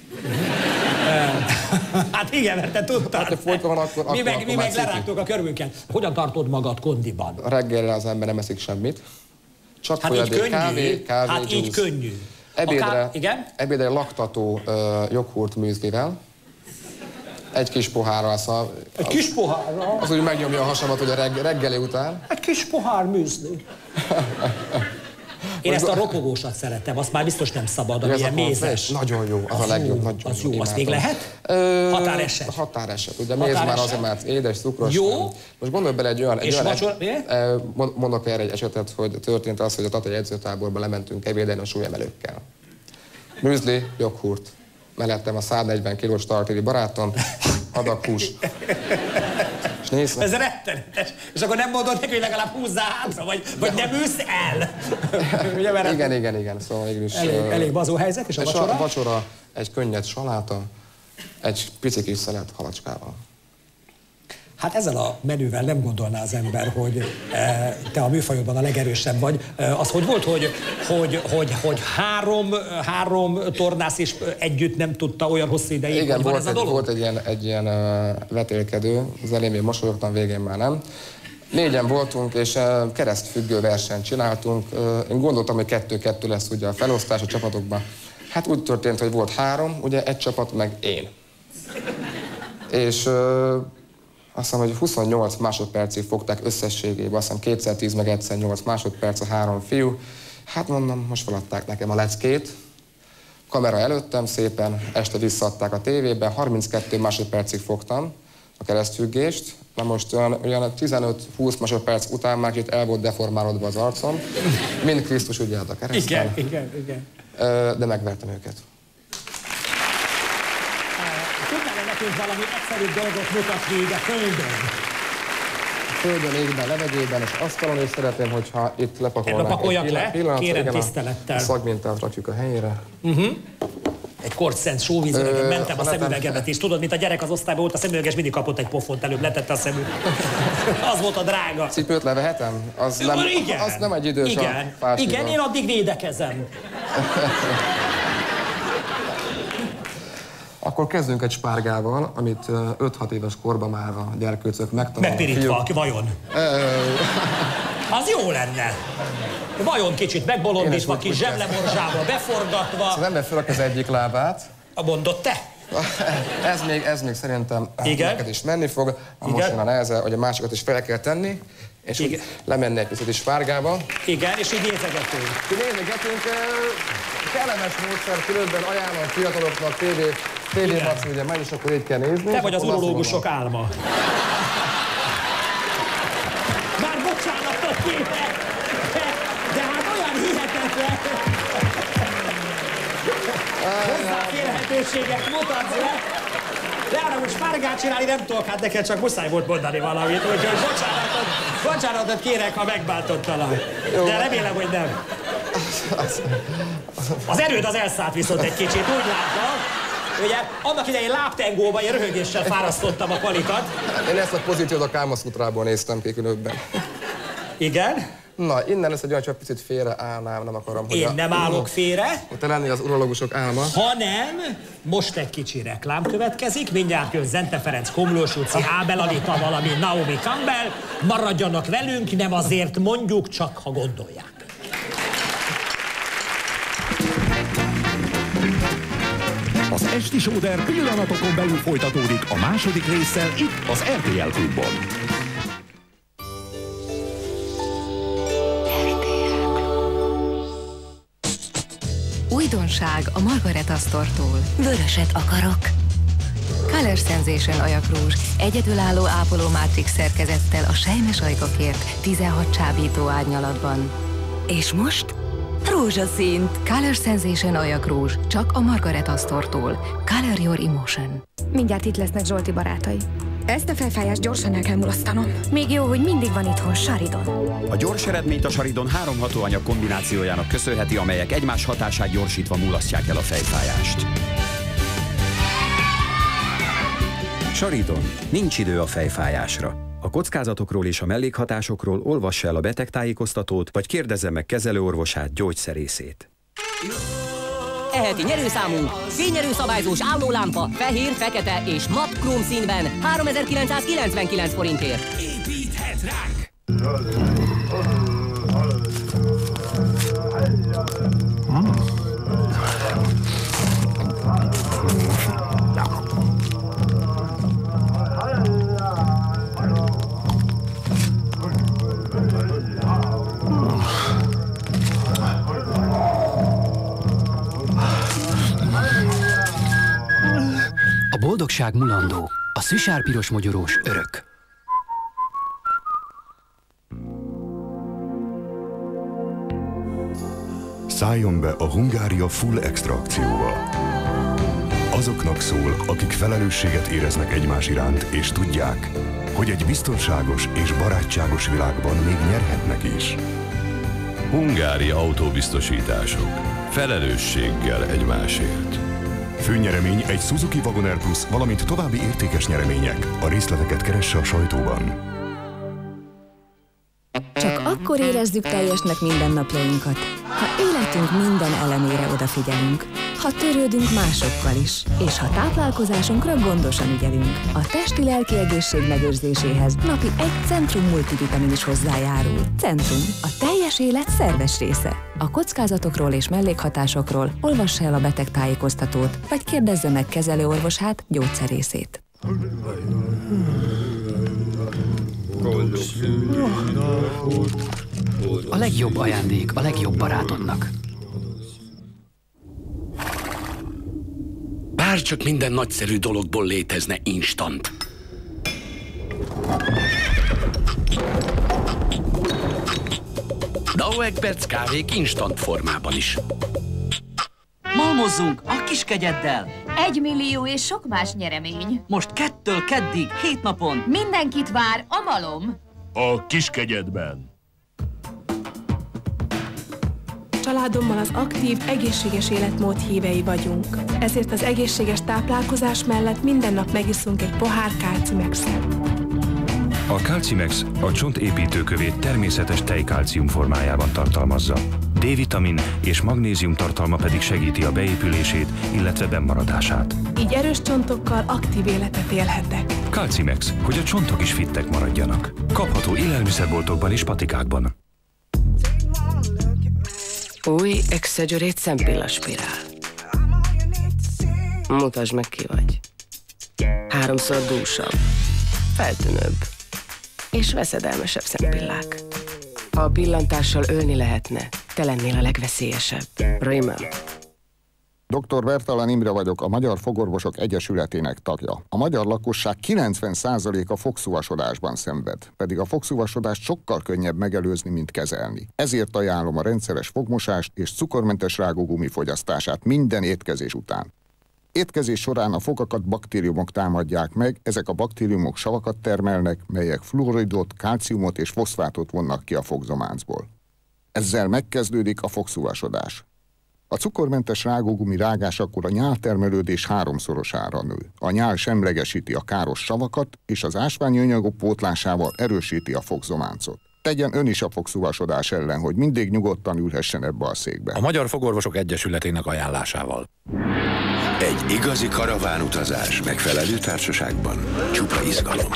Hát igen, mert te tudtad. Hát, folyton van, akkor, mi akkor, meg, akkor mi meg lerágtuk a körmünket. Hogyan tartod magad kondiban? A reggelre az ember nem eszik semmit. Csak hát folyadék, így könnyű, kávé, kávé, hát így juice. könnyű. Ebédre, ká... igen? ebédre laktató uh, joghurt műzlivel. Egy kis pohárral, szóval... Egy kis pohárral? Az úgy megnyomja a hasamat, hogy a reg, reggeli után. Egy kis pohár műzli. Én ezt a ropogósat szeretem, azt már biztos nem szabad, a ilyen mézes. Nagyon jó, az, az a legjobb, jó, nagyon az jó. Azt még lehet? Ö, határeset? Határeset, ugye méz már azért már édes, cukros. Jó. Most gondolj bele egy olyan... Egy és olyan vacsor, egy, mondok erre egy esetet, hogy történt az, hogy a tatai edzőtáborba lementünk ebédelni a súlyemelőkkel. Műzli, joghurt. Mellettem a száznegyven kilós tartéli barátom, adag hús. És nézd, ez rettenetes. És akkor nem mondod neki, hogy legalább húzzál hátra, vagy, vagy nem ülsz el. Ugye, mert igen, igen, igen. Szóval mégis, elég, uh, elég bazó helyzet, és a vacsora? A vacsora egy könnyed saláta, egy pici kis szelet halacskával. Hát ezzel a menüvel nem gondolná az ember, hogy e, te a műfajodban a legerősebb vagy. E, az hogy volt, hogy, hogy, hogy, hogy három, három tornász is együtt nem tudta olyan hosszú ideig, igen, hogy van volt ez a egy, dolog? volt egy ilyen, egy ilyen uh, vetélkedő, az elején még mosolyogtam, végén már nem. Négyen voltunk, és uh, keresztfüggő versenyt csináltunk. Uh, én gondoltam, hogy kettő-kettő lesz ugye a felosztás a csapatokban. Hát úgy történt, hogy volt három, ugye egy csapat, meg én. És ö, azt hiszem, hogy huszonnyolc másodpercig fogták összességében, azt hiszem kétszer tíz, meg egyszer nyolc másodperc a három fiú. Hát mondom, most feladták nekem a leckét. Kamera előttem szépen, este visszaadták a tévébe, harminckettő másodpercig fogtam a keresztfüggést. Na most olyan, olyan tizenöt-húsz másodperc után már itt el volt deformálódva az arcom, mind Krisztus úgy állt a kereszten. Igen, igen, igen. De megvertem őket. Tudnál-e nekünk valami egyszerűbb dolgot mutatni így a földön? A földön, égben, levegőben és asztalon, és szeretném, hogyha itt lepakolnánk Lepakoljak egy le? pillanat, Kérem igen, tisztelettel. A szagmintát rakjuk a helyére. Uh-huh. Egy kortszent sóvízre mentem a szemüvegemet is. Tudod, mint a gyerek az osztályban volt, a szemüveges mindig kapott egy pofont, előbb letette a szemüveg. Az volt a drága. Cipőt levehetem? Az nem, igen. az nem egy idős igen. a fásliba. Igen, én addig védekezem. Akkor kezdünk egy spárgával, amit öt-hat éves korban már a gyerkőcök megtanulnak. Megpirítva, vajon? Az jó lenne. Vajon kicsit megbolondítva, kis zsemlemorzsába, beforgatva. Az ember fölrak az egyik lábát. A mondott te? Ez még, ez még szerintem igen? neked is menni fog. Most jön a neheze, hogy a másikat is fel kell tenni, és úgy lemenni egy picit is spárgába. Igen, és így nézegetünk. Nézegetünk, kellemes módszer, különben ajánlom fiataloknak, tévé, tévémac, ugye meg is akkor így kell nézni. Te vagy az urológusok álma. Már bocsánatot kérek, de hát olyan hihetetlen. Hozzáférhetőséget mutatsz le. De arra most spárgát csinálni nem tudok, hát neked csak muszáj volt mondani valamit, úgyhogy bocsánatot, bocsánatot kérek, ha megbántottalak. De remélem, hogy nem. Az erőd az elszállt viszont egy kicsit, úgy látom. Ugye, annak idején lábtengóban én röhögéssel fárasztottam a palikat. Én ezt a pozíciót a Kámaszutrából néztem kékülőbben. Igen? Na, innen lesz egy olyan, csak picit félre állnám, nem akarom, hogy Én a... nem állok félre. Te lenni az urológusok álma. Hanem most egy kicsi reklám következik, mindjárt jön Zente Ferenc, Komlós Uci, Ábel Anita, valami Naomi Campbell. Maradjanak velünk, nem azért mondjuk, csak ha gondolják. Az esti sóder pillanatokon belül folytatódik a második résszel itt az er té el Klubban. Újdonság a Margaret Astortól. Vöröset akarok. Color Sensation ajakrúzs egyedülálló ápoló mátrix szerkezettel a selymes ajkakért tizenhat csábító árnyalatban. És most rózsaszínt. Color Sensation ajakrúzs csak a Margaret Astortól. Color your emotion. Mindjárt itt lesznek Zsolti barátai. Ezt a felfájást gyorsan el kell mulasztanom. Még jó, hogy mindig van itthon Saridon. A gyors eredményt a Saridon három hatóanyag kombinációjának köszönheti, amelyek egymás hatását gyorsítva mulasztják el a fejfájást. Saridon. Nincs idő a fejfájásra. A kockázatokról és a mellékhatásokról olvassa el a betegtájékoztatót, vagy kérdezze meg kezelőorvosát, gyógyszerészét. Eheti nyerőszámunk fényerő szabályzós állólámpa, fehér, fekete és matt króm színben háromezer-kilencszázkilencvenkilenc forintért. Építhet ránk! A boldogság mulandó, a szüsárpiros mogyorós örök. Szálljon be a Hungária Full Extra akcióval. Azoknak szól, akik felelősséget éreznek egymás iránt, és tudják, hogy egy biztonságos és barátságos világban még nyerhetnek is. Hungária autóbiztosítások. Felelősséggel egymásért. Főnyeremény egy Suzuki Wagoner Plus, valamint további értékes nyeremények. A részleteket keresse a sajtóban. Csak akkor érezzük teljesnek mindennapjainkat, ha életünk minden elemére odafigyelünk, ha törődünk másokkal is, és ha táplálkozásunkra gondosan ügyelünk. A testi-lelki egészség megőrzéséhez napi egy Centrum multivitamin is hozzájárul. Centrum, a teljes élet szerves része. A kockázatokról és mellékhatásokról olvassa el a betegtájékoztatót, vagy kérdezze meg kezelőorvosát, gyógyszerészét. A legjobb ajándék a legjobb barátodnak. Bár csak minden nagyszerű dologból létezne instant. Dao Egberts kávék instant formában is. Malmozzunk a kiskegyeddel! Egy millió és sok más nyeremény. Most kettől keddig, hét napon. Mindenkit vár a malom. A kiskegyedben. Családommal az aktív, egészséges életmód hívei vagyunk. Ezért az egészséges táplálkozás mellett minden nap megiszunk egy pohár Calcimexet. A Calcimex a csont építőkövét természetes tejkálcium formájában tartalmazza. D-vitamin és magnézium tartalma pedig segíti a beépülését, illetve bennmaradását. Így erős csontokkal aktív életet élhetek. Calcimex, hogy a csontok is fittek maradjanak. Kapható élelmiszerboltokban és patikákban. Új Exaggerate szempillaspirál. Mutasd meg, ki vagy. Háromszor dúsabb, feltűnőbb és veszedelmesebb szempillák. Ha a pillantással ölni lehetne, te lennél a legveszélyesebb. Rimmel. doktor Bertalan Imre vagyok, a Magyar Fogorvosok Egyesületének tagja. A magyar lakosság kilencven százaléka fogszúvasodásban szenved, pedig a fogszúvasodást sokkal könnyebb megelőzni, mint kezelni. Ezért ajánlom a rendszeres fogmosást és cukormentes rágógumi fogyasztását minden étkezés után. Étkezés során a fogakat baktériumok támadják meg, ezek a baktériumok savakat termelnek, melyek fluoridot, kálciumot és foszfátot vonnak ki a fogzománcból. Ezzel megkezdődik a fogszúvasodás. A cukormentes rágógumi rágásakor a nyáltermelődés háromszorosára nő. A nyál semlegesíti a káros savakat, és az ásványi anyagok pótlásával erősíti a fogzománcot. Tegyen ön is a fogszúvasodás ellen, hogy mindig nyugodtan ülhessen ebbe a székbe. A Magyar Fogorvosok Egyesületének ajánlásával. Egy igazi karavánutazás megfelelő társaságban csupa izgalom.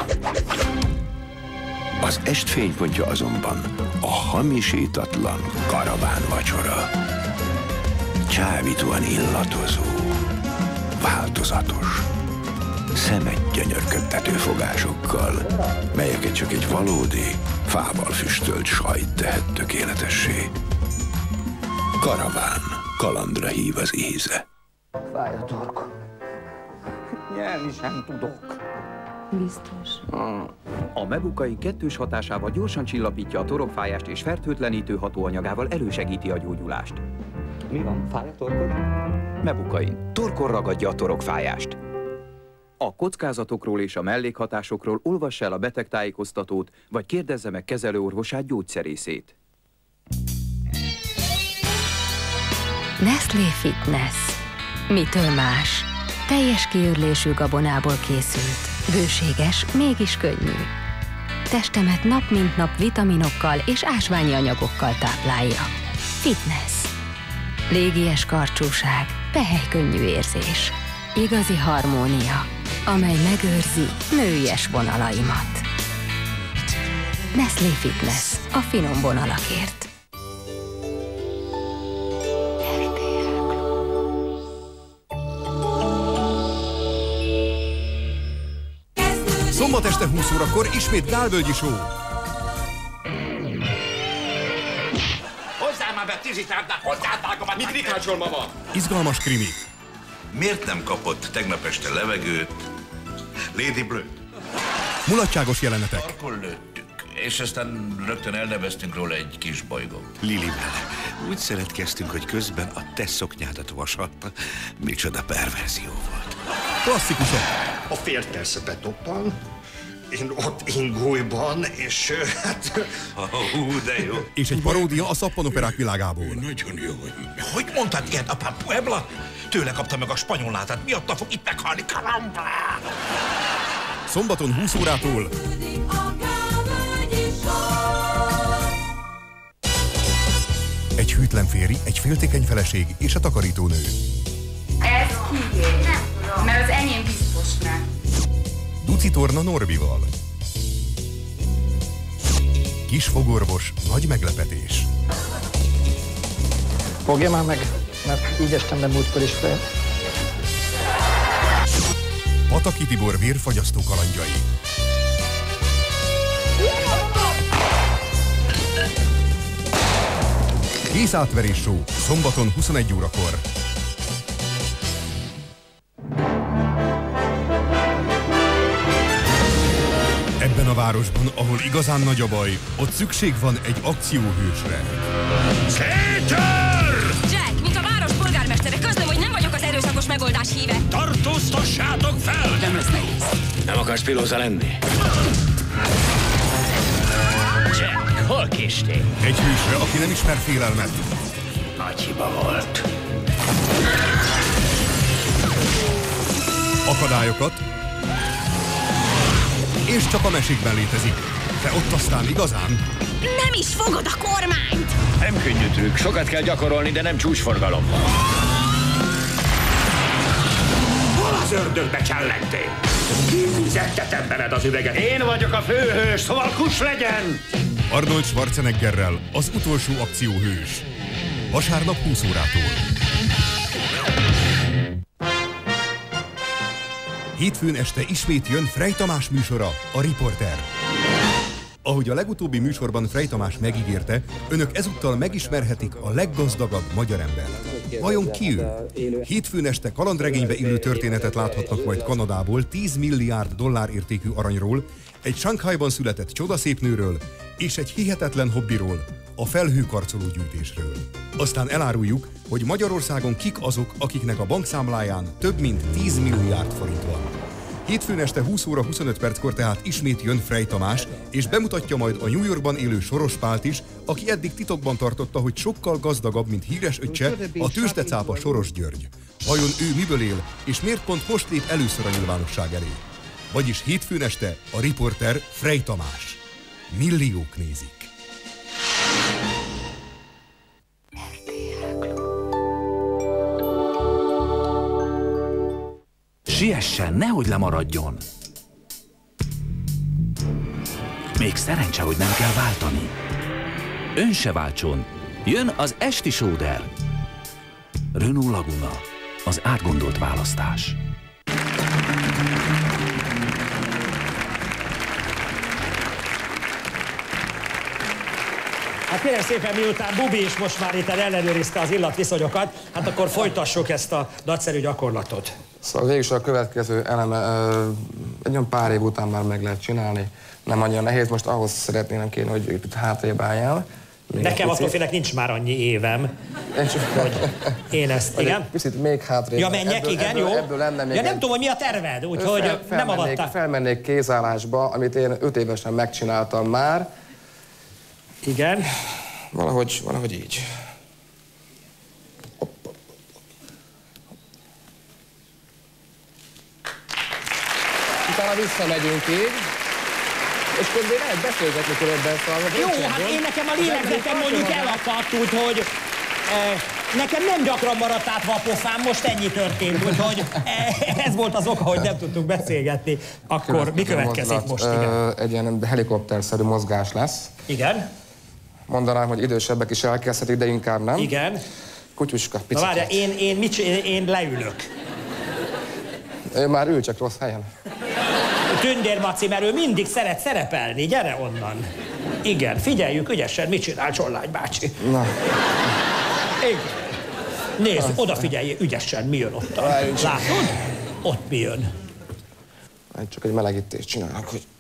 Az est fénypontja azonban a hamisítatlan karavánvacsora. Csábítóan illatozó, változatos, szemet gyönyörködtető fogásokkal, melyeket csak egy valódi, fával füstölt sajt tehet tökéletessé. Karaván, kalandra hív az íze. Fáj a torkom. Nyelni sem tudok. Biztos. A Mebukai kettős hatásával gyorsan csillapítja a torokfájást és fertőtlenítő hatóanyagával elősegíti a gyógyulást. Mi van? Fáj a torkod? Mebukai. Torkon ragadja a torokfájást. A kockázatokról és a mellékhatásokról olvassa el a betegtájékoztatót, vagy kérdezze meg kezelőorvosát, gyógyszerészét. Nestlé Fitness. Mitől más? Teljes kiürlésű gabonából készült. Bőséges, mégis könnyű. Testemet nap mint nap vitaminokkal és ásványi anyagokkal táplálja. Fitness. Légies karcsúság, pehely-könnyű érzés. Igazi harmónia, amely megőrzi nőies vonalaimat. Nestlé Fitness, a finom vonalakért. Szombat este húsz órakor ismét Gálvölgyi Show. Hozzá már be tizitárdát, hozzátágom, mit rikácsol, mama? Izgalmas krimi. Miért nem kapott tegnap este levegőt Lady Bleu? Mulatságos jelenetek. Akkor lőttük, és aztán rögtön elneveztünk róla egy kis bolygót. Lilivel, úgy szeretkeztünk, hogy közben a te szoknyádat vasatta. Micsoda perverzió volt. Klasszikusok. A féltersze betoppan, én ott ingójban, és hát... Hú, de jó. És egy paródia a szappanoperák világából. Nagyon jó. Hogy mondtad ilyet, apám? Puebla? Tőle kapta meg a spanyol látát, miatta fog itt meghalni, karamba! Szombaton húsz órától. Egy hűtlen férj, egy féltékeny feleség és a takarítónő. Ez kié? Nem tudom. Mert az enyém biztos nem. Duci Torna Norbival. Kis fogorvos, nagy meglepetés. Fogja már meg, mert így estem be múltkor is fel. Pataki Tibor vérfagyasztó kalandjai. Kész átverés show, szombaton huszonegy órakor. Ebben a városban, ahol igazán nagy a baj, ott szükség van egy akcióhősre. Széter! Jack, mint a város polgármestere, közlöm, hogy nem vagyok az erőszakos megoldás híve. Tartóztassátok fel! Nem lesz nehéz. Nem akarsz pilóza lenni? Jack, hol késtél? Egy hősre, aki nem ismer félelmet. Nagy hiba volt. Akadályokat. És csak a mesékben létezik. De ott aztán igazán... Nem is fogod a kormányt! Nem könnyű trükk, sokat kell gyakorolni, de nem csúcsforgalom. Hol az ördögbe csellentél? Kifizettetem veled az üveget. Én vagyok a főhős, szóval kus legyen! Arnold Schwarzeneggerrel az utolsó akcióhős. Vasárnap húsz órától. Hétfőn este ismét jön Frey Tamás műsora, a Riporter. Ahogy a legutóbbi műsorban Frey Tamás megígérte, önök ezúttal megismerhetik a leggazdagabb magyar embert. Vajon ki ő? Hétfőn este kalandregénybe illő történetet láthatnak majd Kanadából tíz milliárd dollár értékű aranyról, egy Sanghajban született csodaszép nőről és egy hihetetlen hobbiról, a felhőkarcoló gyűjtésről. Aztán eláruljuk, hogy Magyarországon kik azok, akiknek a bankszámláján több mint tíz milliárd forint van. Hétfőn este húsz óra huszonöt perckor tehát ismét jön Frey Tamás, és bemutatja majd a New Yorkban élő Soros Pált is, aki eddig titokban tartotta, hogy sokkal gazdagabb, mint híres öccse, a tőzsdecápa Soros György. Vajon ő miből él, és miért pont most lép először a nyilvánosság elé? Vagyis hétfőn este a Riporter Frey Tamás. Milliók nézik. Siessen, nehogy lemaradjon! Még szerencse, hogy nem kell váltani. Ön se váltson! Jön az esti sóder! Renault Laguna, az átgondolt választás. Hát kérem szépen, miután Bubi is most már itt ellenőrizte az illatviszonyokat, hát akkor folytassuk ezt a nagyszerű gyakorlatot. Szóval végülis a következő eleme egy olyan pár év után már meg lehet csinálni. Nem annyira nehéz, most ahhoz szeretném kérni, hogy itt hátrébb álljál. Nekem attól félek nincs már annyi évem, hogy én ezt, igen? Picit még hátrébb. Ja, menjek, ebből, igen, ebből, jó? Ebből lenne még ja, nem egy... tudom, hogy mi a terved, úgyhogy fel, nem avattál. Felmennék kézállásba, amit én öt évesen megcsináltam már. Igen. Valahogy, valahogy így. Utána visszamegyünk így, és közben lehet beszélgetni különben, szóval... Jó, hát én nekem a lélegzetem mondjuk elakadt, úgyhogy eh, nekem nem gyakran maradt átva a pofám, most ennyi történt, úgyhogy eh, ez volt az oka, hogy nem tudtunk beszélgetni. Akkor mi következik most? Igen. Egy ilyen helikopterszerű mozgás lesz. Igen. Mondanám, hogy idősebbek is elkezdhetik, de inkább nem. Igen. Kutyuska, picit. Na várjál, én, én, mit, én, én leülök. Ő már ül, csak rossz helyen. Tündér Maci, mert ő mindig szeret szerepelni. Gyere onnan. Igen, figyeljük ügyesen, mit csinál Csollány bácsi. Na. Igen. Nézd, odafigyelj ügyesen, mi jön ott. Látod? Ott mi jön. Csak egy melegítést csinálok, hogy...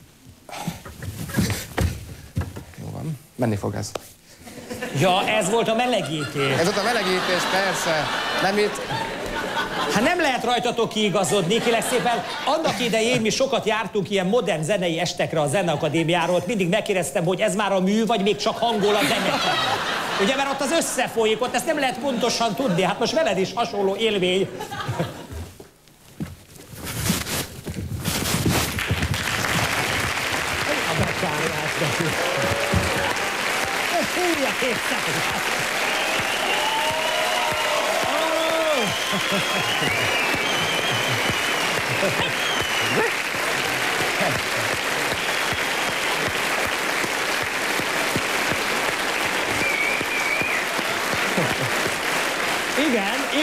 Jó van. Menni fog ez. Ja, ez volt a melegítés. Ez volt a melegítés, persze. Nem itt... Hát nem lehet rajtatok kiigazodni, kérlek szépen. Annak idején mi sokat jártunk ilyen modern zenei estekre a Zeneakadémiáról, ott mindig megkérdeztem, hogy ez már a mű, vagy még csak hangol a zenekar. Ugye, mert ott az összefolyik, ott ezt nem lehet pontosan tudni, hát most veled is hasonló élmény. A becsárlás, de húrja kétszer.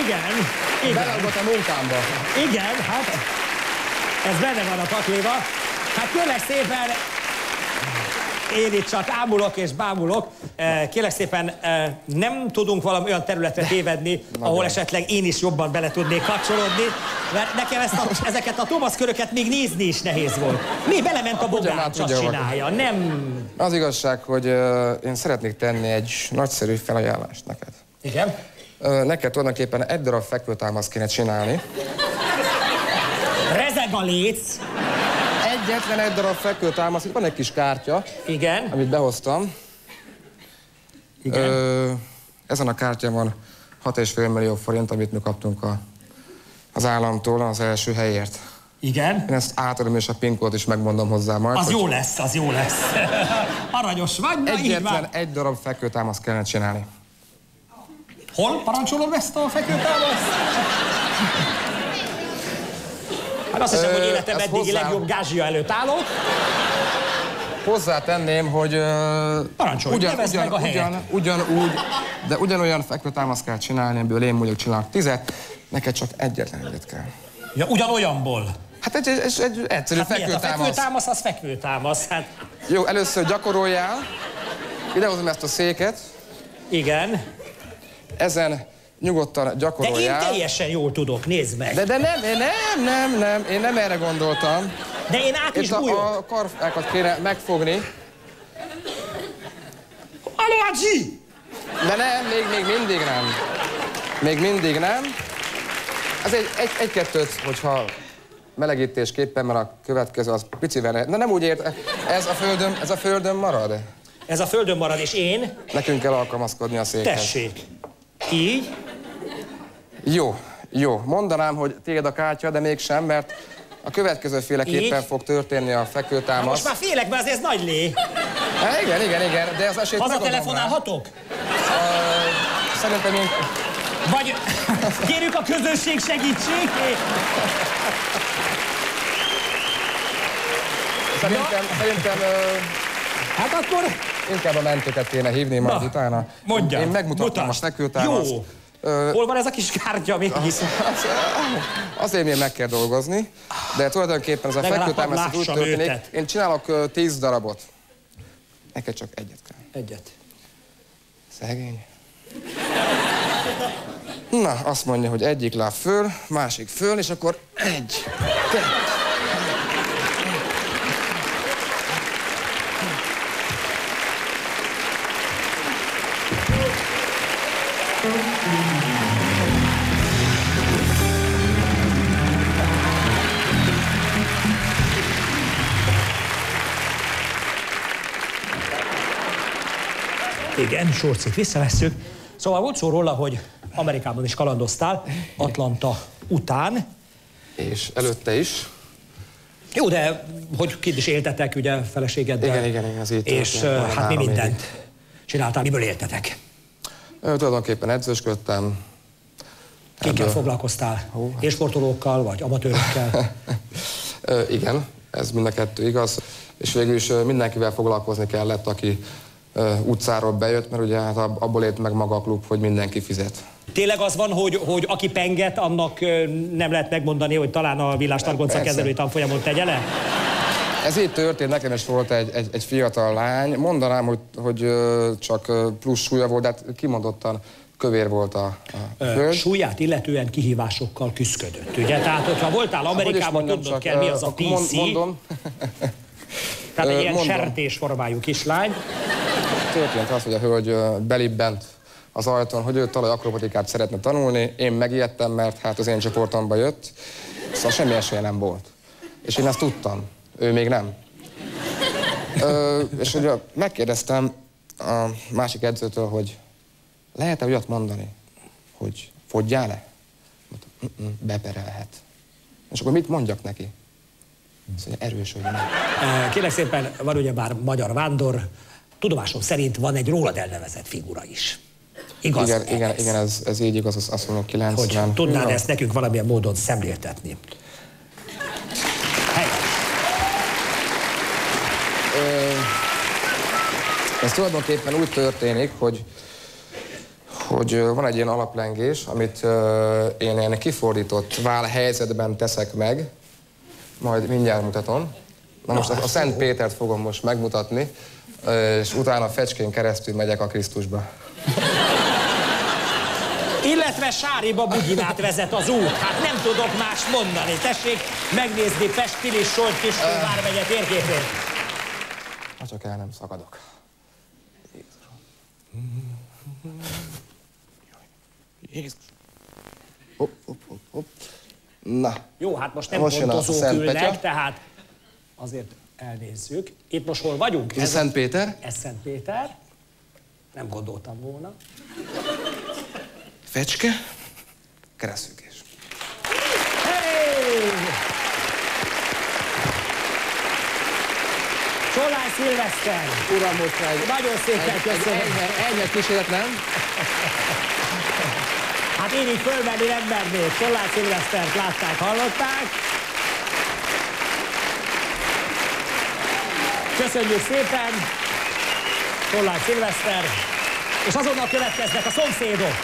Igen, igen. Belagott a munkámba. Igen, hát ez benne van a pakliba. Hát kérlek szépen, én itt csak ámulok és bámulok. Kérlek szépen, nem tudunk valami olyan területre tévedni, ahol esetleg én is jobban bele tudnék kapcsolódni, mert nekem ezt a, ezeket a Thomas köröket még nézni is nehéz volt. Mi belement a Bogdács, azt csinálja, nem... Az igazság, hogy uh, én szeretnék tenni egy nagyszerű felajánlást neked. Igen? Uh, neked tulajdonképpen egy darab fekvőtámaszt kéne csinálni. Rezeg a léc. Egyetlen egy darab fekvőtámasz, itt van egy kis kártya. Igen. Amit behoztam. Igen. Ö, ezen a kártyán van hat egész öt millió forint, amit mi kaptunk a, az államtól az első helyért. Igen. Én ezt átadom, és a PIN kódot is megmondom hozzá majd. Az hogy jó lesz, az jó lesz. Aranyos vagy, na így egyetlen van. egy darab fekvőtámaszt kellene csinálni. Hol parancsolom ezt a fekvőtámaszt? Hát azt hiszem, hogy életem eddigi hozzá... legjobb gázsia előtt állok. Hozzátenném, hogy parancsolj, ugyan, nevezd ugyan, meg a helyet. ugyan, ugyanúgy, de ugyanolyan fekvőtámaszt kell csinálni, ebből én mondjuk csinálok tizet, neked csak egyetlen egyet kell. Ja, ugyanolyanból? Hát egy, egy, egy egyszerű hát fekvőtámasz. A fekvőtámasz, az fekvőtámasz, hát... Jó, először gyakoroljál. Idehozom ezt a széket. Igen. Ezen nyugodtan gyakoroljál. De én teljesen jól tudok, nézd meg. De, de nem, nem, nem, nem, én nem erre gondoltam. De én át is bújok. A, a karfákat kéne megfogni. Alácsi! De nem, még, még mindig nem. Még mindig nem. Ez egy, egy, egy-kettőt, hogyha melegítésképpen, mert a következő az picivel... De nem úgy ért, ez a földön, ez a földön marad. Ez a földön marad, és én? Nekünk kell alkalmazkodni a székhez. Tessék. Így? Jó, jó. Mondanám, hogy tiéd a kártya, de mégsem, mert a következő féleképpen fog történni a fekvőtámasz. Na most már félek, mert azért ez nagy lé. Há, igen, igen, igen, de az esélyt megadom. Hazatelefonálhatok? Uh, szerintem én... Vagy kérjük a közösség segítségét? Szerintem, szerintem... Uh, hát akkor... Inkább a mentőket kéne hívni majd Na, utána. Mondja, én megmutattam mutasd. a fekvőtámaszt. Jó. Uh, Hol van ez a kis kártya még? Az, az, azért még meg kell dolgozni, de tulajdonképpen ez a fekvőtámasz úgy történik. Őtet. Én csinálok uh, tíz darabot. Neked csak egyet kell. Egyet. Szegény. Na, azt mondja, hogy egyik láb föl, másik föl, és akkor egy, kettő. Igen, sorcit visszavesszük. Szóval volt szó róla, hogy Amerikában is kalandoztál, Atlanta után. És előtte is. Jó, de hogy kint is éltetek, ugye, feleségeddel. Igen, igen, igen, az így És történt, hát mi mindent évig csináltál, miből éltetek? Ö, tulajdonképpen edzősködtem. Kikkel ebből... foglalkoztál? Hú. Élsportolókkal, vagy amatőrökkel? Ö, igen, ez mind a kettő igaz. És végül is mindenkivel foglalkozni kellett, aki ö, utcáról bejött, mert ugye hát abból élt meg maga a klub, hogy mindenki fizet. Tényleg az van, hogy, hogy aki penget, annak nem lehet megmondani, hogy talán a villástargonca kezelői tanfolyamon tegye le? Ez így történt, nekem is volt egy, egy, egy fiatal lány. Mondanám, hogy, hogy csak plusz súlya volt, de hát kimondottan kövér volt a, a hölgy. Súlyát illetően kihívásokkal küszködött, ugye? Tehát, hogyha voltál Amerikában, tudnod kell, mi az a pé cé. Mondom. Tehát egy ilyen mondom. Sertésformájú kislány. Történt az, hogy a hölgy belibbent az ajtón, hogy ő talajakrobatikát szeretne tanulni. Én megijedtem, mert hát az én csoportomba jött, szóval semmi esélye nem volt. És én ezt tudtam, ő még nem. Ö, és ugye megkérdeztem a másik edzőtől, hogy lehet-e olyat mondani, hogy fogyjál le? Mondtam, beperelhet. És akkor mit mondjak neki? Azt mondja, erősödj meg. Kérlek szépen, van ugyebár magyar vándor, tudomásom szerint van egy rólad elnevezett figura is. Igaz? Igen, igen, igen, ez, ez így igaz, az azt mondom, kilencven. Hogy tudnád ezt nekünk valamilyen módon szemléltetni? Helyes. Ez tulajdonképpen úgy történik, hogy, hogy van egy ilyen alaplengés, amit én ilyen kifordított válhelyzetben teszek meg, majd mindjárt mutatom. Na most a Szent Pétert fogom most megmutatni, és utána a fecskén keresztül megyek a Krisztusba. Illetve Sáriba Bugyinát vezet az út. Hát nem tudok más mondani. Tessék megnézni Pest, Pilis, Solt, Kiskun vármegye térképét. Ha csak el nem szakadok. Jézus. Hopp, hopp, hopp, hopp. Na. Jó, hát most nem most pontozók ülnek, tehát azért elnézzük. Itt most hol vagyunk? Ez Szent Péter. Ez Szent Péter. Nem gondoltam volna. Fecske. Keresztülkés. Hey! Csolány Szilveszter. Uram, most már egy... Nagyon szépen köszönöm. Ennyi kísérlet, nem? Hát én így fölmenni nem mernék. Csolány Szilvesztert látták, hallották. Köszönjük szépen. Csolány Szilveszter. És azonnal következnek a szomszédok.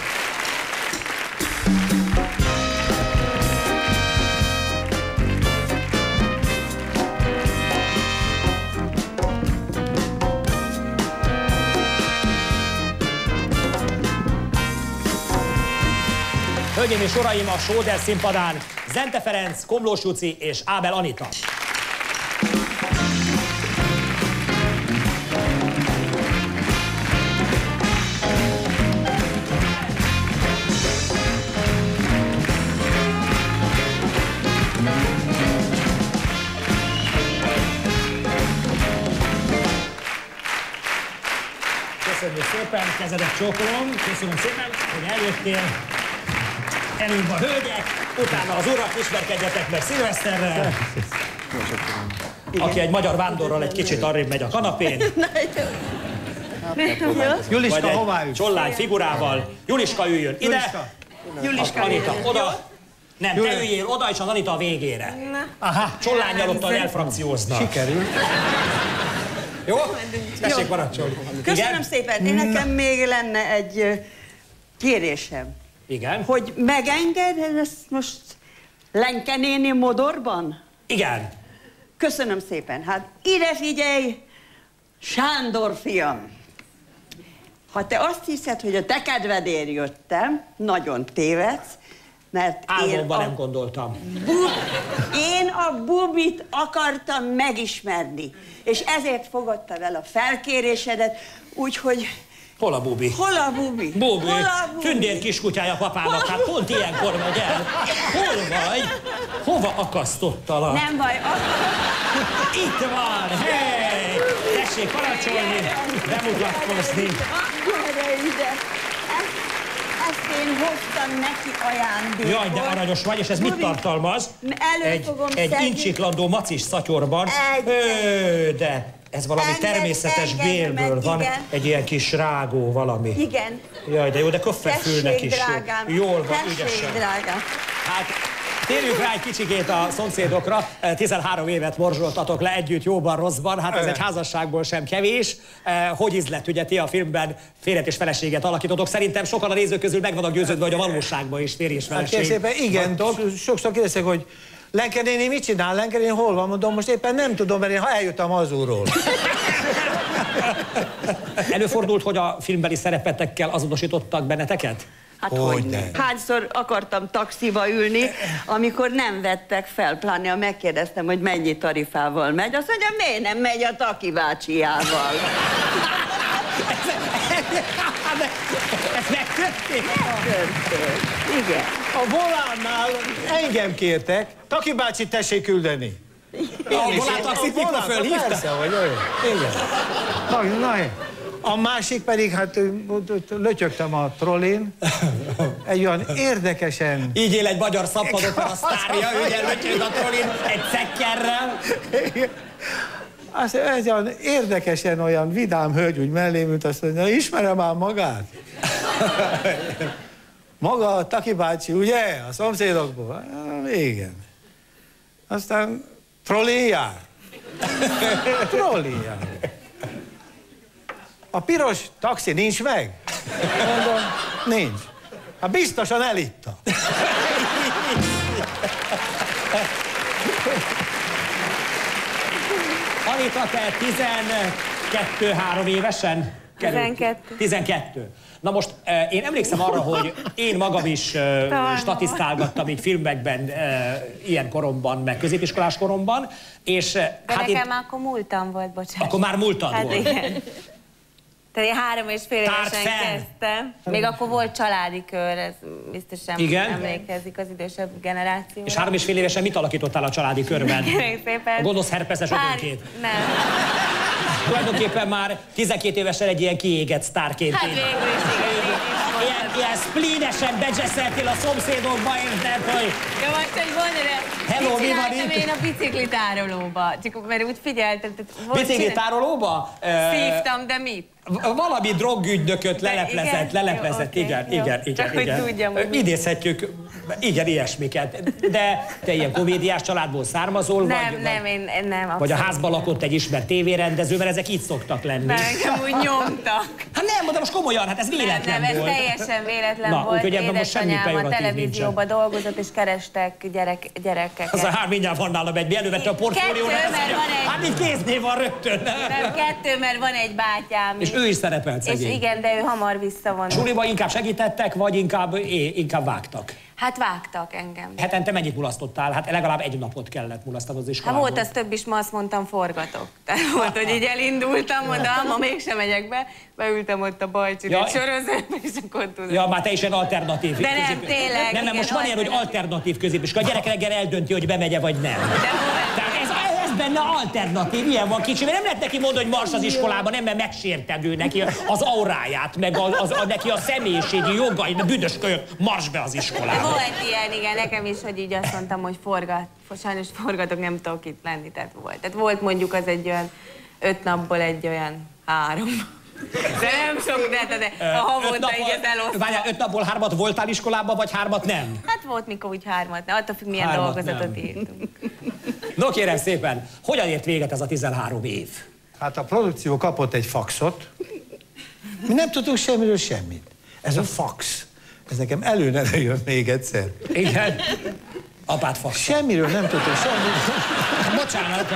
Hölgyeim és uraim, a Sóder színpadán Zente Ferenc, Komlós Juci és Ábel Anita. Köszönjük szépen, kezedet csókolom, köszönöm szépen, hogy eljöttél. Előbb a hölgyek, utána az urak, ismerkedjetek meg Szilveszterrel, aki egy magyar vándorral egy kicsit arrébb megy a kanapén. Juliska, vagy hová egy ülsz? csollány figurával. Juliska üljön ide, Juliska. Juliska Anita üljön. oda. Nem, te üljél oda, és az Anita a végére. Aha, csollánnyal ottan elfrakcióznak. Sikerül. Jó? Tessék parancsolni. Köszönöm szépen. Én nekem még lenne egy ö, kérésem. Igen. Hogy megengeded ezt most Lenke néni modorban? Igen. Köszönöm szépen. Hát ide figyelj, Sándor fiam. Ha te azt hiszed, hogy a te kedvedért jöttem, nagyon tévedsz, mert Álmomban én a nem gondoltam. Bu- én a bubit akartam megismerni, és ezért fogadtam el a felkérésedet, úgyhogy... Hol a bubi? Hol a bubi? Bubi. Hol a bubi? Tündér kiskutyája papának, hát pont ilyenkor megy el. Hol vagy? Hova akasztottalak? Nem baj, akkor... Itt van! Hey! Tessék parancsolni, bemutatkozni. Gyere ide! Ezt, ezt én hoztam neki ajándékot. Jaj, de aranyos vagy, és ez mit tartalmaz? Elő Egy, fogom egy szedni. incsiklandó macis szatyorban. Egy- Ö, de ez valami Engedd- természetes engedd bélből meg, van. igen. Egy ilyen kis rágó valami. Igen. Jaj, de jó, de köffefülnek Tessék, is. drágám. Jól van, Tessék, ügyesen. drágám. Hát, térjünk rá egy kicsikét a szomszédokra. tizenhárom évet morzsoltatok le együtt, jóban, rosszban. Hát ez egy házasságból sem kevés. Hogy ízlett, ugye ti a filmben férjet és feleséget alakítotok? Szerintem sokan a nézők közül meg vannak győződve, hogy a valóságban is férj és Hát feleség. kérlek szépen, igen, sokszor kérdeztek, hogy Lenke néni mit csinál? Lenke néni hol van? Mondom, most éppen nem tudom, mert én eljöttem hazulról. Előfordult, hogy a filmbeli szerepetekkel azonosítottak benneteket? Hát hogy hányszor akartam taxiba ülni, amikor nem vettek fel, pláne ha megkérdeztem, hogy mennyi tarifával megy, azt mondja, miért nem megy a Taki bácsiával? Ez megtörtént? Megtörtént, igen. A volánnál engem kértek, Taki bácsi tessék küldeni. A volán taxit mikor fölhívta? Persze, hogy olyan. Igen. Na, na, a másik pedig, hát lötyögtem a trollin, egy olyan érdekesen... Így él egy magyar szabadokon a sztárja, ugye lötyög a trollin egy cekkerrel. Azt, ez olyan érdekesen olyan vidám hölgy úgy mellém ült, azt mondja, ismerem már magát? Maga a Taki bácsi, ugye? A szomszédokból? Igen. Aztán trollin jár. Trollin jár. A piros taxi nincs meg? Mondom, Nincs. Hát biztosan elitta. Anita, te tizenkettő-három évesen tizenkettő. tizenkettő. Na most én emlékszem arra, hogy én magam is statisztálgattam így filmekben, ilyen koromban, meg középiskolás koromban, és... De hát nekem én... akkor múltam volt, bocsánat. Akkor már múltad hát volt. Igen. Tehát én három és fél évesen kezdtem. Még akkor volt családi kör, ez biztosan igen? emlékezik az idősebb generációra. És három és fél évesen mit alakítottál a családi körben? Szépen. A gonosz herpeszes ödönkét? Nem. Tulajdonképpen már tizenkét évesen egy ilyen kiégett sztárként. Hát végül is, igen. Ilyen, ilyen spleenesen bedzseszeltél a szomszédokba, érted, hogy... Ja, most, hogy mondod, hello, mit mi van csináltam itt? én a biciklitárolóba? Csak mert úgy figyeltem. Biciklitárolóba? Szívtam, de mit? Valami drogügynököt leleplezett, leleplezett, jó, igen, okay, igen, jó. igen, Csak igen. hogy tudjam, hogy idézhetjük, igen, ilyesmiket. De te ilyen komédiás családból származol, nem, vagy? Nem, én nem, abszolút. Vagy a házban lakott egy ismert tévérendező, mert ezek így szoktak lenni. Nem, engem úgy nyomtak. Hát nem, de most komolyan, hát ez véletlen nem, nem, volt. ez teljesen véletlen Na, volt. Úgyhogy ebben most semmi Édesanyám a pejoratív televízióban dolgozott, és kerestek gyerek, gyerekeket. Az a hár mindjárt van nálam egy, mi elővette a portfólióra. Kettő, mert van egy... Hát így kéznél van rögtön. Nem, kettő, mert van egy bátyám. És ő is szerepelt szegény. És igen, de ő hamar visszavonult. Suliba inkább segítettek, vagy inkább, é, inkább vágtak? Hát vágtak engem. Hetente mennyit mulasztottál? Hát legalább egy napot kellett mulasztani az iskolából. Hát volt az több is, ma azt mondtam, forgatok. Tehát volt, hogy így elindultam, mondtam, ma mégsem megyek be, beültem ott a bajcsit, ja, egy sorozatba, és akkor tudom. Ja, már te is egy alternatív. De nem, közép... tényleg. Nem, nem, most van ilyen, hogy alternatív középiskola. A gyerek reggel eldönti, hogy bemegye vagy nem. Tehát ez, ez benne alternatív, ilyen van kicsi, mert nem lehet neki mondani, hogy mars az iskolában, nem, mert megsérted ő neki az auráját, meg az, az, a, neki a személyiségi jogai, de büdös kölyök, mars be az iskolába. Volt ilyen, igen, nekem is, hogy így azt mondtam, hogy forgat, sajnos forgatok, nem tudok itt lenni, tehát volt. Tehát volt mondjuk az egy olyan öt napból egy olyan három. De nem sok, de, de, de a havonta így ez elosztva. Várjál, öt napból hármat voltál iskolában, vagy hármat nem? Hát volt mikor úgy hármat, ne, attól függ, milyen hármat dolgozatot nem. írtunk. No kérem szépen, hogyan ért véget ez a tizenhárom év? Hát a produkció kapott egy faxot. Mi nem tudtunk semmiről semmit. Ez a fax. Ez nekem előre jön még egyszer. Igen. Apád fax. Semmiről nem tudtunk semmit. Bocsánat.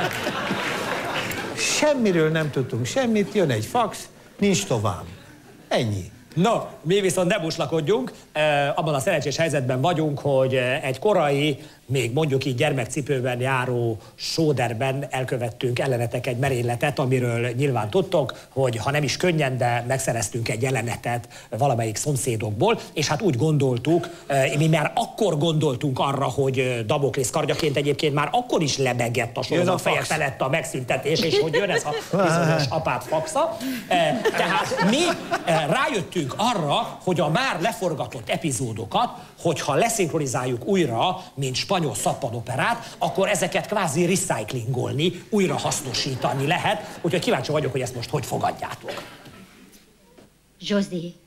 Semmiről nem tudtunk semmit, jön egy fax, nincs tovább. Ennyi. No, mi viszont ne buslakodjunk, abban a szerencsés helyzetben vagyunk, hogy egy korai, még mondjuk így gyermekcipőben járó sóderben elkövettünk ellenetek egy merényletet, amiről nyilván tudtok, hogy ha nem is könnyen, de megszereztünk egy jelenetet valamelyik szomszédokból, és hát úgy gondoltuk, mi már akkor gondoltunk arra, hogy Damoklész kardjaként egyébként már akkor is lebegett a sorozat feje felett a megszüntetés, és hogy jön ez a bizonyos apád faxa. Tehát mi rájöttünk arra, hogy a már leforgatott epizódokat, hogyha leszinkronizáljuk újra, mint spanyol szappanoperát, akkor ezeket kvázi recyclingolni, újra hasznosítani lehet. Úgyhogy kíváncsi vagyok, hogy ezt most hogy fogadjátok. Zsozé,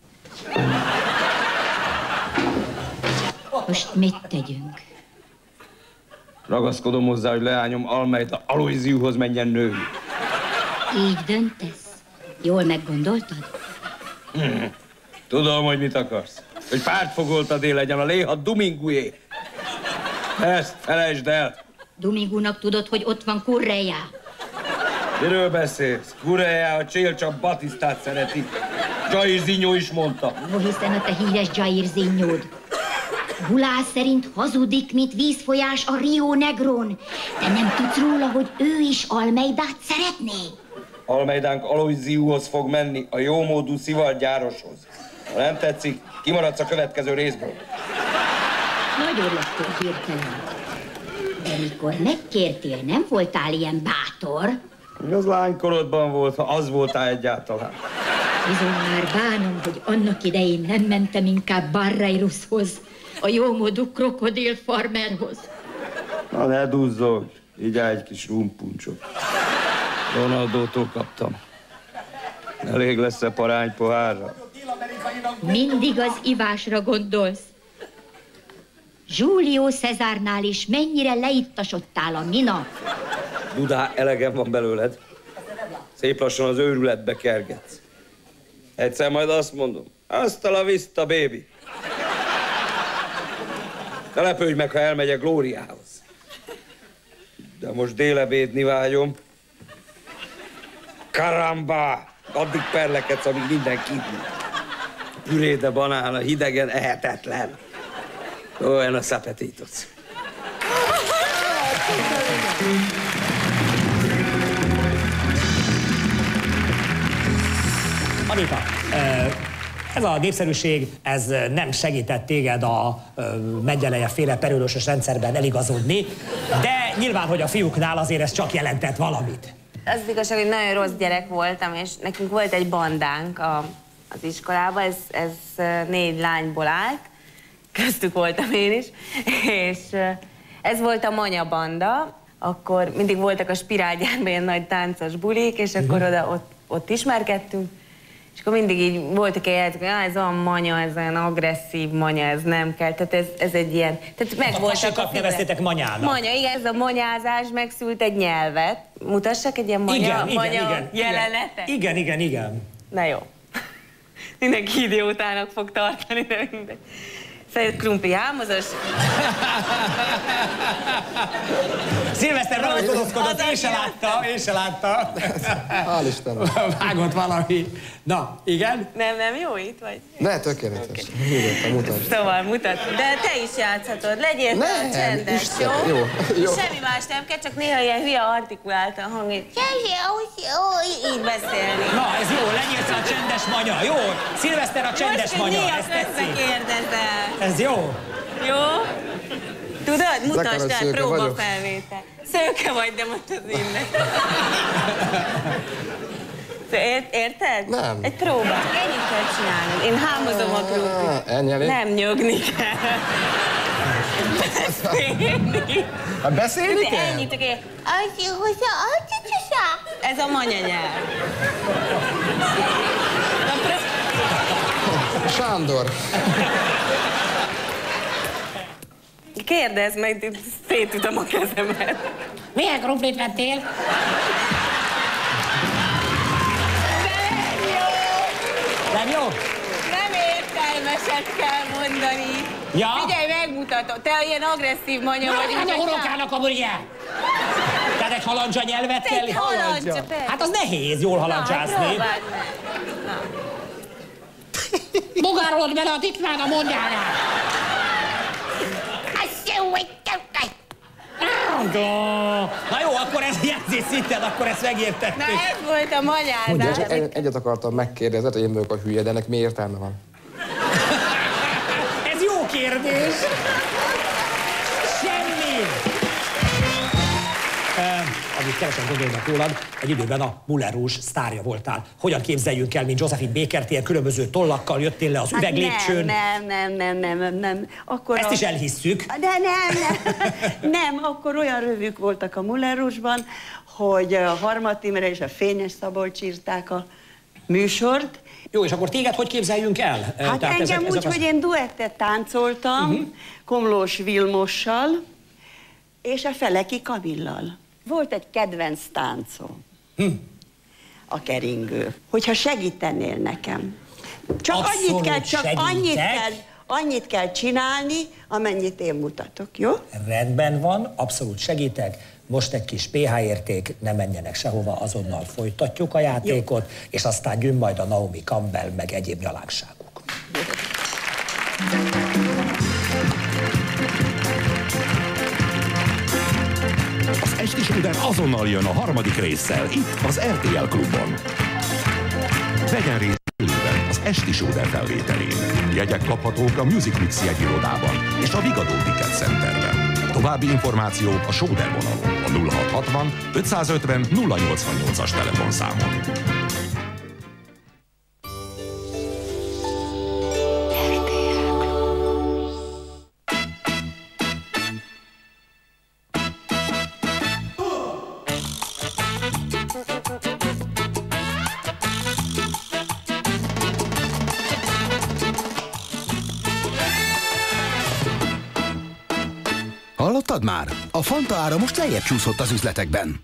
most mit tegyünk? Ragaszkodom hozzá, hogy leányom Almeida Aloysiuhoz menjen nőni. Így döntesz? Jól meggondoltad? Hmm. Tudom, hogy mit akarsz. Hogy pártfogoltadé legyen a Léha Domingué. Ezt felejtsd el. Domingónak tudod, hogy ott van Correa. Miről beszélsz? Correa a Csélcsa Batisztát szereti. Jairzinho is mondta. Ó, hiszen a te híres Jairzinhód. Bulás szerint hazudik, mint vízfolyás a Rio Negron. Te nem tudsz róla, hogy ő is Almeidát szeretné? Almeidánk Aloysiuhoz fog menni, a jómódú szivargyároshoz. Ha nem tetszik, kimaradsz a következő részből. Nagyon lettél hirtelen. De mikor megkértél, nem voltál ilyen bátor? Az lánykorodban volt, ha az voltál egyáltalán. Bizony már bánom, hogy annak idején nem mentem inkább Barreiroshoz, a jómódú krokodil farmerhoz. Na ne duzzogj, így egy kis rumpuncsot. Ronaldótól kaptam. Elég lesz a parány pohárra. Mindig az ivásra gondolsz. Julio Cesárnál is mennyire leittasodtál a minap. Dudá, elegem van belőled. Szép lassan az őrületbe kergetsz. Egyszer majd azt mondom, Hasta la vista, baby. Ne lepődj meg, ha elmegyek Glóriához. De most délebédni vágyom. Karamba! Addig perlekedsz, amíg minden kívül. Püré de banána, hidegen ehetetlen. Buenos appetitos. Anita, ez a népszerűség, ez nem segített téged a Mengyelejev féle perőrösös rendszerben eligazodni, de nyilván, hogy a fiúknál azért ez csak jelentett valamit. Az igazság, hogy nagyon rossz gyerek voltam, és nekünk volt egy bandánk a, az iskolában, ez, ez négy lányból állt, köztük voltam én is, és ez volt a Manya banda, akkor mindig voltak a Spirálgyárban ilyen nagy táncos bulik, és akkor oda, ott, ott ismerkedtünk, és akkor mindig így voltak egy hogy ez olyan manya, ez olyan agresszív manya, ez nem kell, tehát ez, ez egy ilyen... Tehát megvoltak a neveztétek manyának. Manya, igen, ez a manyázás megszült egy nyelvet. Mutassak egy ilyen manya, igen, manya igen, igen, jelenetet? Igen, igen, igen. Na jó. Mindenki idiótának fog tartani, de mindegy. Szóval krumpli hámozos. Szilveszter rajzolózkodott, én se látta, én se látta. Hál' Istennek. Vágott valami. Na, igen? Nem, nem, jó itt vagy? Ne, tökéletes. Nyugodtan, mutasd. Szóval mutat. De te is játszhatod. Legyél nem, csendes, Isten, jó? jó? Jó. Semmi más nem kell, csak néha ilyen hülye artikuláltan hangít. Így beszélni. Na, ez jó, legyél a csendes manya. Jó, Szilveszter a csendes Most, manya, hogy ez tetszik. kérdezel. Ez jó. Jó? Tudod? Mutasd Zakaros el, szőke vagyok. próbafelvétel. Szőke vagy, de most az innen. Ért, érted? Nem. Egy próba. Ennyit kell csinálni. Én hámozom a krumplit. Ennyi elég? Nem nyögni kell. Beszélni. Hát beszélni kell? Ennyit kell. Ez a manyanyelv. Sándor. Kérdezz meg, szétütöm a kezemet. Milyen krumplit vettél? Nem jó? Nem értelmeset kell mondani. Ja? Figyelj, megmutatom. Te ilyen agresszív manya vagy. Hát a horokának a burját. Tehát egy halandzsa nyelvet Te kell... egy halandzsa, persze. Hát az nehéz jól halandzsázni. Na, próbáld meg. Na. Bugárolod bele a titmád a mondjánál. Na jó, akkor ez jelzés szinten, akkor ezt megértettük. Na ez volt a Mondja, magyarázás. csak egy, egyet akartam megkérdezni, hogy én vagyok a hülye, de ennek mi értelme van? Ez jó kérdés. Semmi. Uh, amit kevesen gondolnak rólad, egy időben a Moulin Rouge sztárja voltál. Hogyan képzeljünk el, mint Josephine Bakert, ilyen különböző tollakkal jöttél le az Hát üveglépcsőn? nem, nem, nem, nem, nem, nem. Akkor Ezt a... is elhisszük. De nem, nem. Nem, akkor olyan rövük voltak a Moulin Rouge-ban, hogy a Harmat Imre és a Fényes Szabolcs írták a műsort. Jó, és akkor téged hogy képzeljünk el? Hát Tehát engem ezek, úgy, ezek az... hogy én duettet táncoltam, uh-huh. Komlós Vilmossal és a Feleki Kamillal. Volt egy kedvenc táncom, hm. a keringő. Hogyha segítenél nekem. Csak Abszolút annyit kell, csak segítek. annyit kell, annyit kell csinálni, amennyit én mutatok, jó? Rendben van, abszolút segítek. Most egy kis pé há érték, ne menjenek sehova, azonnal folytatjuk a játékot, jó. És aztán jön majd a Naomi Campbell, meg egyéb nyalánkságuk. Az Esti Sóder azonnal jön a harmadik résszel, itt az er té el Klubban. Vegyen részt élőben az Esti Sóder felvételén. Jegyek kaphatók a Music Mix jegyirodában és a Vigadó Ticket Centerben. További információk a Sóder vonalon, a nulla hat hatvan ötszázötven nulla nyolcvannyolcas telefonszámon. Hallottad már? A Fanta ára most lejjebb csúszott az üzletekben.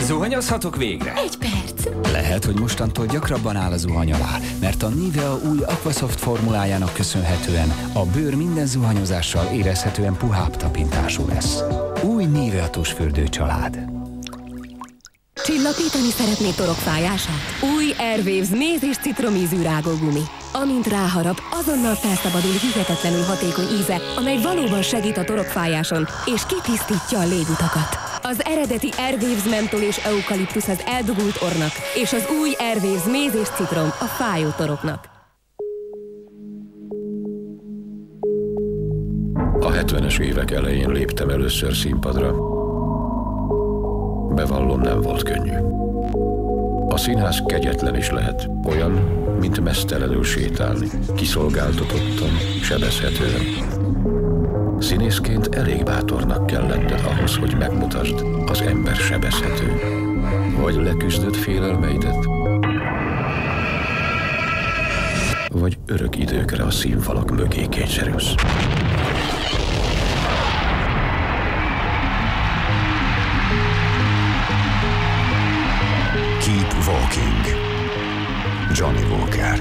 Zuhanyozhatok végre? Egy perc. Lehet, hogy mostantól gyakrabban áll a zuhany alá, mert a Nivea új Aquasoft formulájának köszönhetően a bőr minden zuhanyozással érezhetően puhább tapintású lesz. Új Nivea tusfürdő család. Csillapítani szeretné torokfájását? Új Airwaves méz és citromízű rágógumi. Amint ráharap, azonnal felszabadul hihetetlenül hatékony íze, amely valóban segít a torokfájáson, és kitisztítja a légutakat. Az eredeti Airwaves mentol és eukaliptusz az eldugult orrnak, és az új Airwaves méz és citrom a fájó toroknak. A hetvenes évek elején léptem először színpadra. Bevallom, nem volt könnyű. A színház kegyetlen is lehet, olyan, mint meztelenül sétálni, kiszolgáltatottan, sebezhetően. Színészként elég bátornak kell lenned ahhoz, hogy megmutasd, az ember sebezhető. Vagy leküzdöd félelmeidet, vagy örök időkre a színfalak mögé kényszerülsz. Keep Walking. Johnny Walker.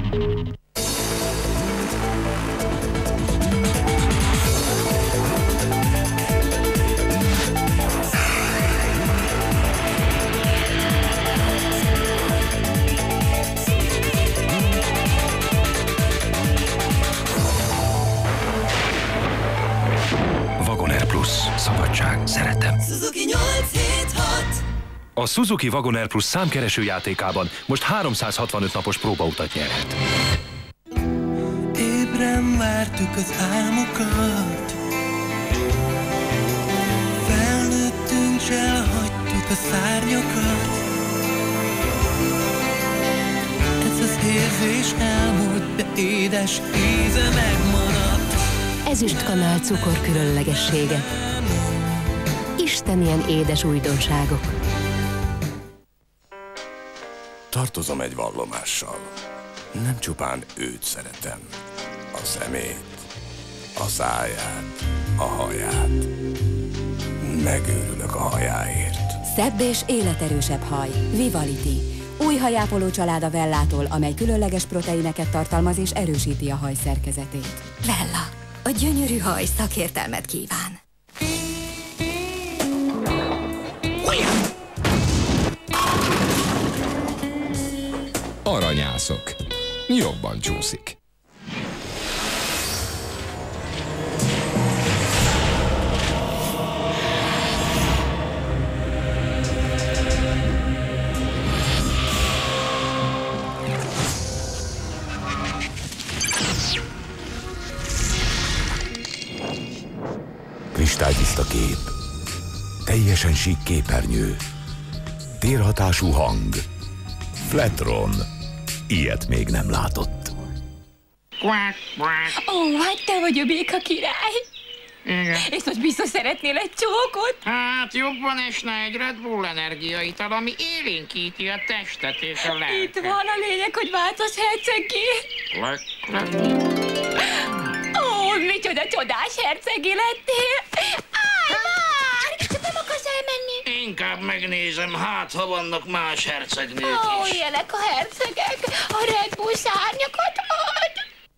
Wagonair Plus. Szabadság. Szeretem. Suzuki nyolc hét hat. A Suzuki Wagonair Plus számkereső játékában most háromszázhatvanöt napos próbautat nyerhet. Ébren vártuk az álmokat, felnőttünk, s elhagytuk a szárnyakat. Ez az érzés elmúlt, de édes íze megmaradt. Ezüstkanál cukor különlegessége. Isten ilyen édes újdonságok. Tartozom egy vallomással. Nem csupán őt szeretem, a szemét, a száját, a haját. Megőrülök a hajáért. Szebb és életerősebb haj. Vivality. Új hajápoló család a Vellától, amely különleges proteineket tartalmaz és erősíti a haj szerkezetét. Vella. A gyönyörű haj szakértelmet kíván. Aranyászok. Jobban csúszik. Kristálytiszta kép. Teljesen sík képernyő. Térhatású hang. Flatron. Ilyet még nem látott. Ó, hát te vagy a béka király. Igen. És most biztos szeretnél egy csókot? Hát jobban esne egy Red Bull energiaital, ami élénkíti a testet és a lelket. Itt van a lényeg, hogy változz herceggé. Ó, micsoda csodás herceggé lettél. Állj már! Csak nem akarsz elmenni? Inkább megnézem, hát ha vannak más hercegnők Ó, is. ilyenek a hercegek, a Red Bull szárnyakat ad.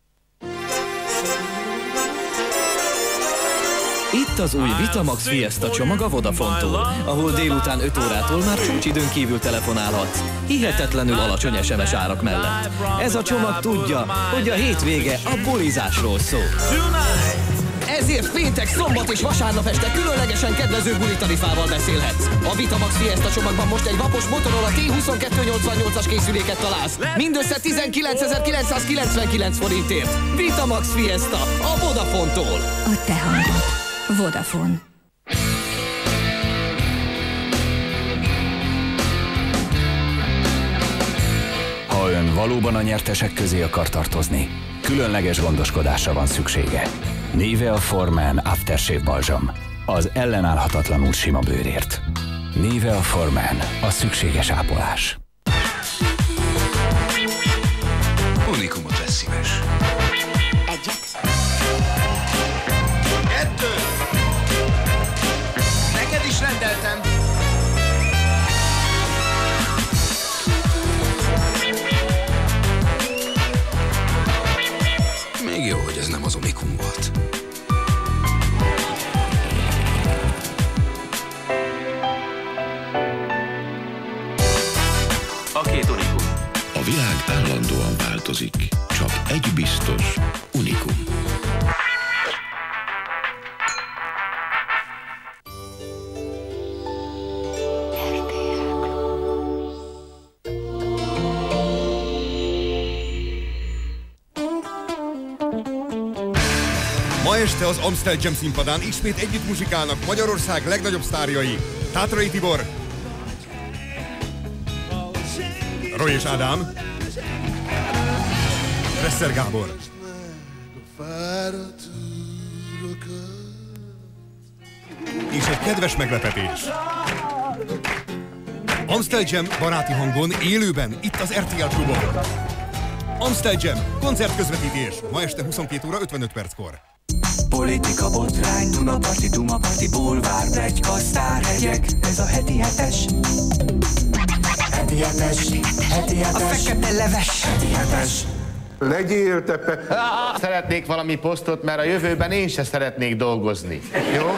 Itt az új Vitamax Fiesta csomag a Vodafone-tól, ahol délután öt órától már csúcsidőn kívül telefonálhatsz, hihetetlenül alacsony es em es árak mellett. Ez a csomag tudja, hogy a hétvége a bulizásról szól. Ezért péntek, szombat és vasárnap este különlegesen kedvező bulitarifával beszélhetsz. A Vitamax Fiesta csomagban most egy vapos Motorola T huszonkettő nyolcvannyolcas készüléket találsz. Mindössze tizenkilencezer-kilencszázkilencvenkilenc forintért. Vitamax Fiesta a Vodafone-tól. A te hangod. Vodafone. Ha ön valóban a nyertesek közé akar tartozni, különleges gondoskodásra van szüksége. Nivea For-Man Aftershave balzsam. Az ellenállhatatlanul sima bőrért. Nivea For-Man. A szükséges ápolás. Unikumot lesz szíves. Egyet. Kettő. Neked is rendeltem. a két unikum. A világ állandóan változik. Csak egy biztos, unikum. Ma este az Amstel Jam színpadán ismét együtt muzsikálnak Magyarország legnagyobb sztárjai. Tátrai Tibor, Roy és Ádám, Presser Gábor. És egy kedves meglepetés. Amstel Jam baráti hangon, élőben, itt az er té el Klubon. Amstel Jam, koncertközvetítés, ma este huszonkét óra ötvenöt perckor. Politika, botrány, Dunaparti, Dumaparti, bulvár, pletyka, sztárhegyek. Ez a heti hetes. Heti hetes, heti hetes. A fekete leves. Heti hetes. Legyél te pe... Szeretnék valami posztot, mert a jövőben én se szeretnék dolgozni. Jó?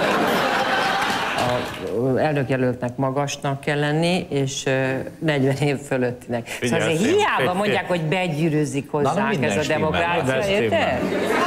Az elnökjelöltnek magasnak kell lenni, és negyven év fölöttinek. Szóval azért hiába mondják, hogy begyűrűzik hozzánk ez a demokrácia, érted?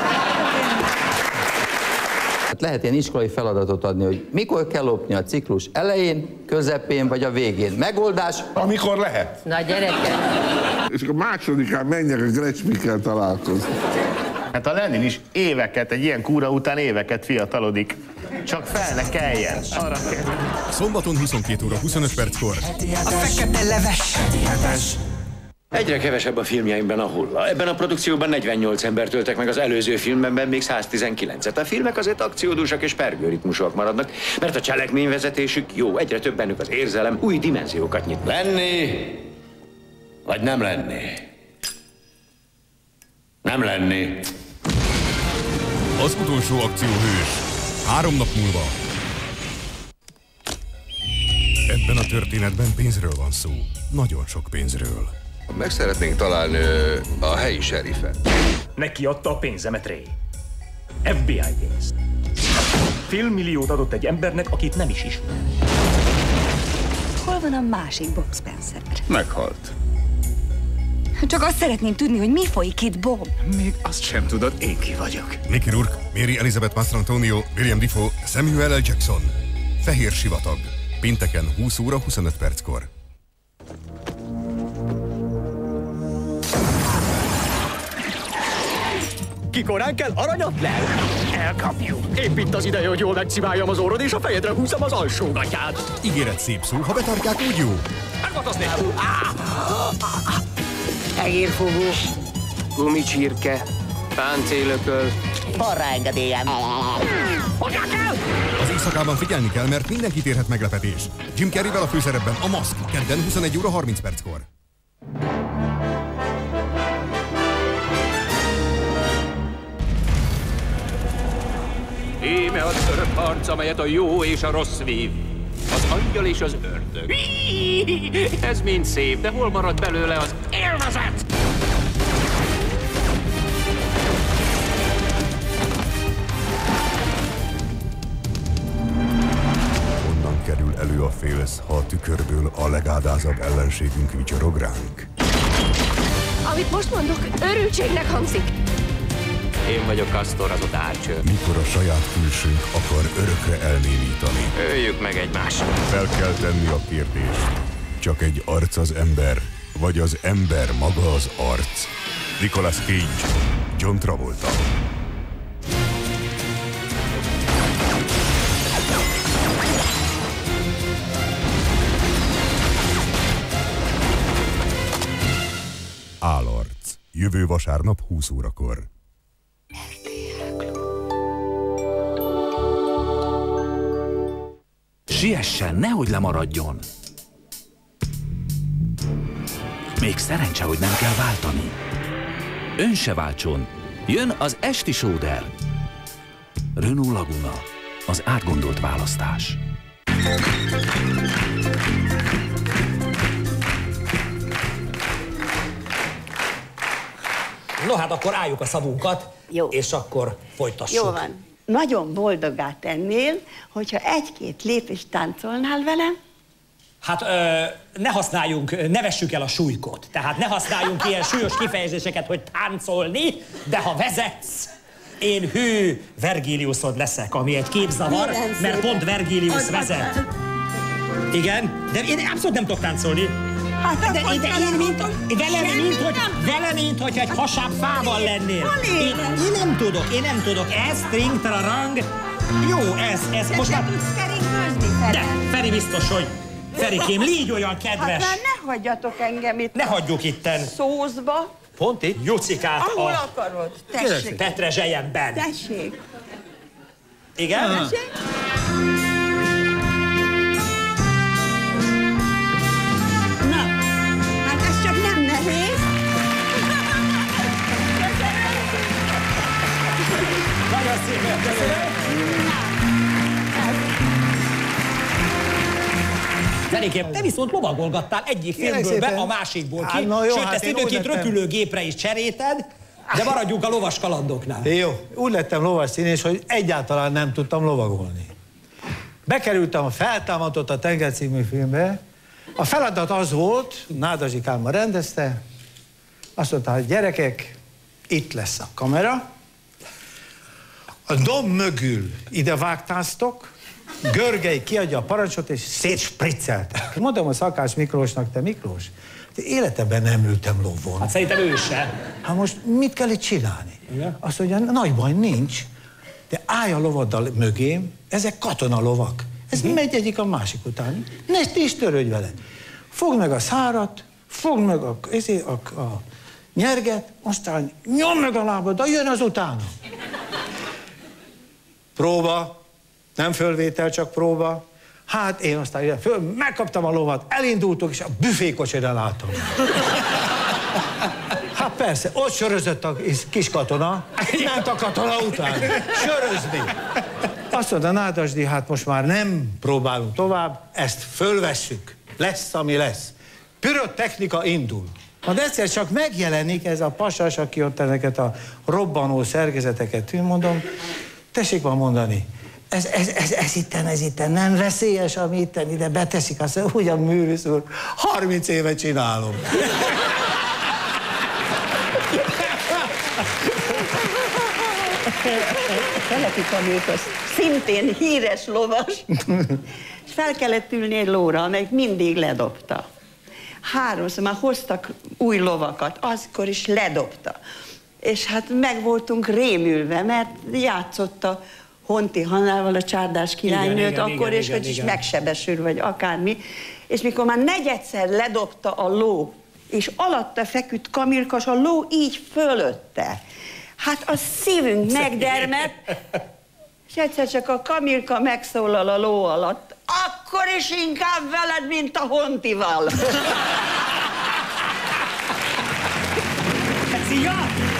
Lehet ilyen iskolai feladatot adni, hogy mikor kell lopni a ciklus elején, közepén vagy a végén. Megoldás? Amikor lehet. Na gyerekek! És a másodikán menjek a Grecsmikkel találkozni. Hát a Lenin is éveket, egy ilyen kúra után éveket fiatalodik. Csak fel ne keljen. Arra kell. Szombaton huszonkét óra huszonöt perckor. A fekete leves. Heti hetes. Egyre kevesebb a filmjeimben a hulla. Ebben a produkcióban negyvennyolc embert töltek meg, az előző filmben még száztizenkilencet. A filmek azért akciódúsak és pergőritmusok maradnak, mert a cselekményvezetésük jó, egyre több bennük az érzelem, új dimenziókat nyit. Lenni, vagy nem lenni? Nem lenni. Az utolsó akcióhős. Három nap múlva. Ebben a történetben pénzről van szó. Nagyon sok pénzről. Meg szeretnénk találni a helyi serifet. Neki adta a pénzemet, Ray. ef bé i pénzt. Félmilliót adott egy embernek, akit nem is ismer. Hol van a másik Bob Spencer? Meghalt. Csak azt szeretném tudni, hogy mi folyik itt, Bob. Még azt sem tudod, én ki vagyok. Mickey Rourke, Mary Elizabeth Mastrantonio, William Dafoe, Samuel L. Jackson. Fehér sivatag. Pénteken húsz óra huszonöt perckor. Kikorán kell aranyat le? Elkapjuk. Épp itt az ideje, hogy jól megciváljam az orrod, és a fejedre húzom az alsógatyát. Ígéret szép szó, ha betartják, úgy jó. Megvatazni! Egérfogó, gumicsirke, páncélököl. Arra engedélyem. Fogják el! Az éjszakában figyelni kell, mert mindenkit érhet meglepetés. Jim Carreyvel a főszerepben a Mask, kedden huszonegy óra harminc perckor. Íme az örök harc, amelyet a jó és a rossz vív. Az angyal és az ördög. Ez mind szép, de hol marad belőle az élvezet? Honnan kerül elő a félsz, ha a tükörből a legádázabb ellenségünk vicsorog ránk? Amit most mondok, őrültségnek hangzik. Én vagyok Castor, az ott Archer. Mikor a saját külsőnk akar örökre elnémítani. Öljük meg egymást. Fel kell tenni a kérdést. Csak egy arc az ember, vagy az ember maga az arc? Nicolas Cage, John Travolta. Állarc. Jövő vasárnap húsz órakor. Siessen, nehogy lemaradjon. Még szerencse, hogy nem kell váltani. Ön se váltson. Jön az esti sóder. Renault Laguna. Az átgondolt választás. No hát akkor álljuk a szavunkat, jó. És akkor folytassuk. Jó van. Nagyon boldogá tennél, hogyha egy-két lépést táncolnál velem. Hát ö, ne használjunk, ne vessük el a súlykot. Tehát ne használjunk ilyen súlyos kifejezéseket, hogy táncolni, de ha vezetsz, én hű Vergiliusod leszek, ami egy képzavar, mert pont Vergilius vezet. Igen, de én abszolút nem tudok táncolni. De, de, de én, mint, vele, mint, hogy, vele, mint hogy egy hasább fával lennél. Én, én nem tudok, én nem tudok. Ez, string, tararang. Jó, ez, ez. Most már... De, Feri biztos, hogy... Ferikém, légy olyan kedves. Hát már ne hagyjatok engem itt. Ne hagyjuk itten. Szózba. Pont itt? Jucikát ahol a... akarod. Tessék. Petrezselyemben. Tessék. Igen? Ah. Tessék. Na, hát ez csak nem nehéz. Nagyon szépen köszönöm. Ferikém, te viszont lovagolgattál egyik filmből be, a másikból ki, hát, jó, sőt, hát ezt időnként röpülőgépre is cseréted, de maradjunk a lovas kalandoknál. Jó, úgy lettem lovas színés, hogy egyáltalán nem tudtam lovagolni. Bekerültem a Feltámadott a tenger című filmbe. A feladat az volt, Nádasdy Kálmán rendezte, azt mondta, hogy gyerekek, itt lesz a kamera, a domb mögül ide vágtáztok, Görgei kiadja a parancsot, és szétspriccelte. Mondom a Szakás Miklósnak, te Miklós, te életemben nem ültem lovon. Hát szerintem ő se. Hát most mit kell itt csinálni? Igen? Azt mondja, nagy baj nincs, de állj a lovaddal mögém, ezek katonalovak. Ez uh-huh. megy egyik a másik után. Ne is törődj veled. Fogd meg a szárat, fogd meg a, a, a, a nyerget, aztán nyomd meg a lábaddal, jön az utána. Próba. Nem fölvétel, csak próba. Hát én aztán föl, megkaptam a lovat, elindultok, és a büfékocsira látom. Hát persze, ott sörözött a kis katona, ment a katona után. Sörözni. Azt mondta Nádasdy, hát most már nem próbálunk tovább, ezt fölvesszük. Lesz, ami lesz. Pürotechnika indul. Majd egyszer csak megjelenik ez a pasas, aki ott ezeket a robbanó szerkezeteket tűn, mondom, tessék már mondani, Ez, ez, ez, ez itten, ez itten nem veszélyes, ami itten ide beteszik, azt mondja, ugyan művész úr, harminc éve csinálom. Keleti Kamilka szintén híres lovas, és fel kellett ülni egy lóra, amelyik mindig ledobta. Háromszor már hoztak új lovakat, azkor is ledobta. És hát meg voltunk rémülve, mert játszotta Honti Hannával, a Csárdás királynőt, igen, igen, akkor, igen, és igen, hogy igen. is megsebesül, vagy akármi. És mikor már negyedszer ledobta a ló, és alatta feküdt Kamilkas, a ló így fölötte. Hát a szívünk megdermett, és egyszer csak a Kamilka megszólal a ló alatt. Akkor is inkább veled, mint a Hontival. Szia!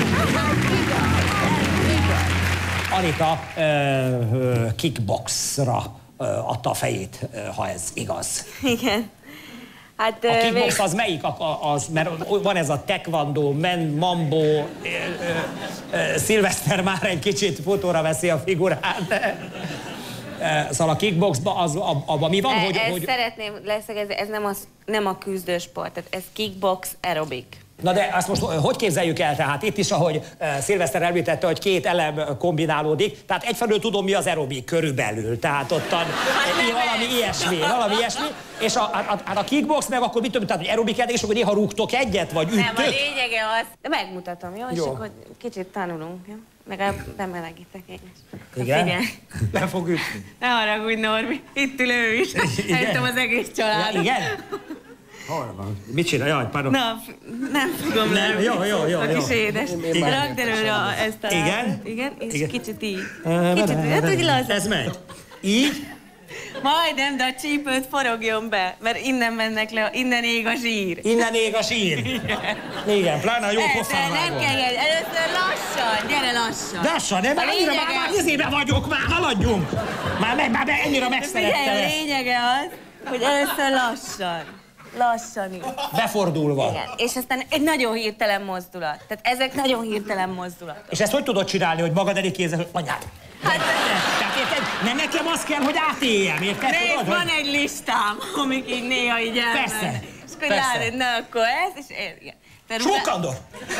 Anita ö, ö, kickboxra ö, adta a fejét, ö, ha ez igaz. Igen. Hát, a kickbox az melyik? Az, mert van ez a taekwondo, men, mambo, ö, ö, ö, Szilveszter már egy kicsit fotóra veszi a figurát. Szóval a kickboxban az, abban mi van? E, hogy, ezt hogy... szeretném leszögezni, ez nem, az, nem a küzdősport, tehát ez kickbox aerobik. Na de azt most hogy képzeljük el? Tehát itt is, ahogy uh, Szilveszter említette, hogy két elem kombinálódik, tehát egyfelől tudom, mi az aerobik körülbelül, tehát ottan hát valami ilyesmi, valami ilyesmi, és a, a, a, a kickbox meg akkor mit tudom, tehát hogy aerobik, és akkor néha rúgtok egyet, vagy üttök? Nem, a lényege az, de megmutatom, jó? jó. És akkor kicsit tanulunk, jó? Legalább bemelegítek én is. Igen? Figyelj. Nem fog ütni. Ne haragudj, Norbi, itt ül ő is. Eljöttem az egész család. Ja, igen? Hol van? Mit csinál? Jaj, pardon. Na, nem fogom le. Jó, jó, jó. A kis édes. Rakd előre ezt a... Igen? Igen, és igen. kicsit így. Kicsit, hát úgy lazán. Ez megy. Így? Majdnem, de a csípőt forogjon be, mert innen mennek le, innen ég a zsír. Innen ég a zsír? Igen. Igen, pláne a jó pofán vágom. Nem kell, először lassan, gyere lassan. Lassan, nem, már annyira már, már izébe vagyok, már haladjunk. Már, meg, már ennyire megszerettem ezt. A lényege az, hogy először lassan. Lassan így. Befordulva. Igen, és aztán egy nagyon hirtelen mozdulat. Tehát ezek nagyon hirtelen mozdulatok. És ezt hogy tudod csinálni, hogy magad elé kézzel, hogy anyád? Hát, tehát Nem nekem az kell, hogy átéljem, érted? Nézd, Tudod, van hogy... egy listám, amik így néha így elmegy. Persze, És akkor persze. látod, na akkor ez, és én, igen. Sokkandor!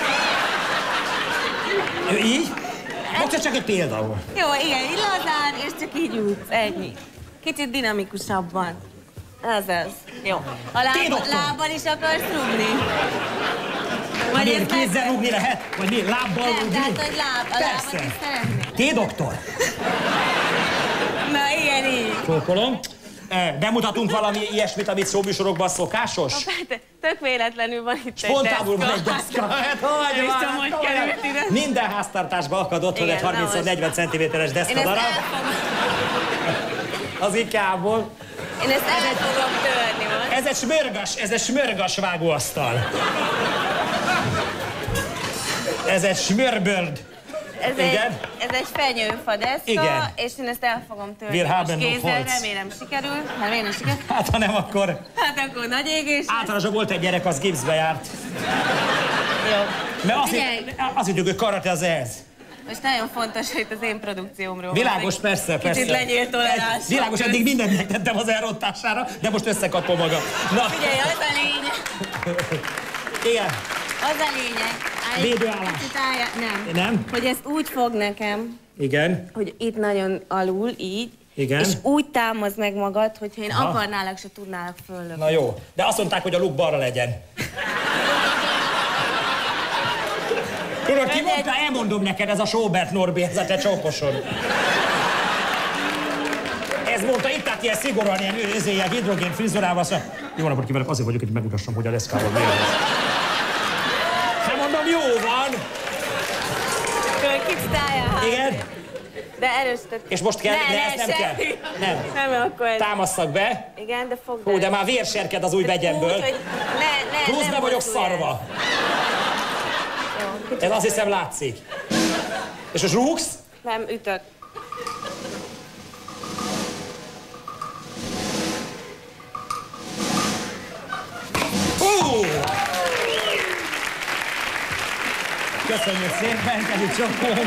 Így? Most csak egy példa volt. Jó, igen, így lazán, és csak így út, ennyi. Kicsit dinamikusabban. Ez az. Jó. A láb, lábbal is akarsz rúgni? Vagy ez kézzel rúgni lehet? Vagy mi? Lábbal nem, rúgni? tehát, hogy láb, a lábat is szeretnék. Té doktor? Na, igen, így. Csókolom. Bemutatunk valami ilyesmit, amit szóműsorokban szokásos? Hoppá, tök véletlenül van itt Spontánul van egy deszka. Hát, hogy nem is van, tudom, hogy hát, került ide. Minden háztartásban akad otthon egy harminc-negyven centiméteres Én ezt deszkadarab. elfogom. Az ikából. Én ezt el fogom törni most. Ez egy smörgas, ez egy smörgas vágóasztal. Ez egy smörbörd. Ez egy, ez egy fenyőfa deszka, Igen. és én ezt el fogom törni Wir haben most noch kézzel, Holz. remélem sikerül. Hát miért nem sikerül? Hát ha nem, akkor... Hát akkor nagy égés. Általában volt egy gyerek, az gipszbe járt. Jó. Mert azt, Figyelj. hitt, azt hittük, hogy karate az ez. Most nagyon fontos, hogy itt az én produkciómról. Világos, persze, persze. Kicsit legyél toleráns. Világos, eddig mindent megtettem az elrontására, de most összekapom magam. Na. Figyelj, az a lényeg. Igen. Az a lényeg. Állj, Védőállás. kicsit állja, nem. Nem? Hogy ezt úgy fog nekem, Igen. hogy itt nagyon alul, így. Igen. És úgy támazd meg magad, hogyha én Aha. akarnálak, se tudnálak föllökni. Na jó, de azt mondták, hogy a luk balra legyen. Tudod, ki mondta? Elmondom neked, ez a Sobert Norbi, ez a te csókoson. Ez mondta, itt állt ilyen szigorúan, ilyen, ilyen hidrogén frizurával, azt mondja, jó napot kívánok, azért vagyok, hogy megmutassam, hogy a deszkával miért lesz. Hát mondom, jó van. Akkor kicsit álljál hát. Igen? De erősített. És most kell, ne, de ne, ezt nem kell. semmi. Nem. Nem, akkor ez... Támasszak be. Igen, de fogd Hú, de már vérserked az új vegyemből. Úgy, hogy ne, ne, Plusz nem be vagyok mozdulj el. szarva. Jó, kicsit Ez azt hiszem látszik. És most rúgsz? Nem, ütök. Uh! Köszönjük szépen, Kedi Csokó!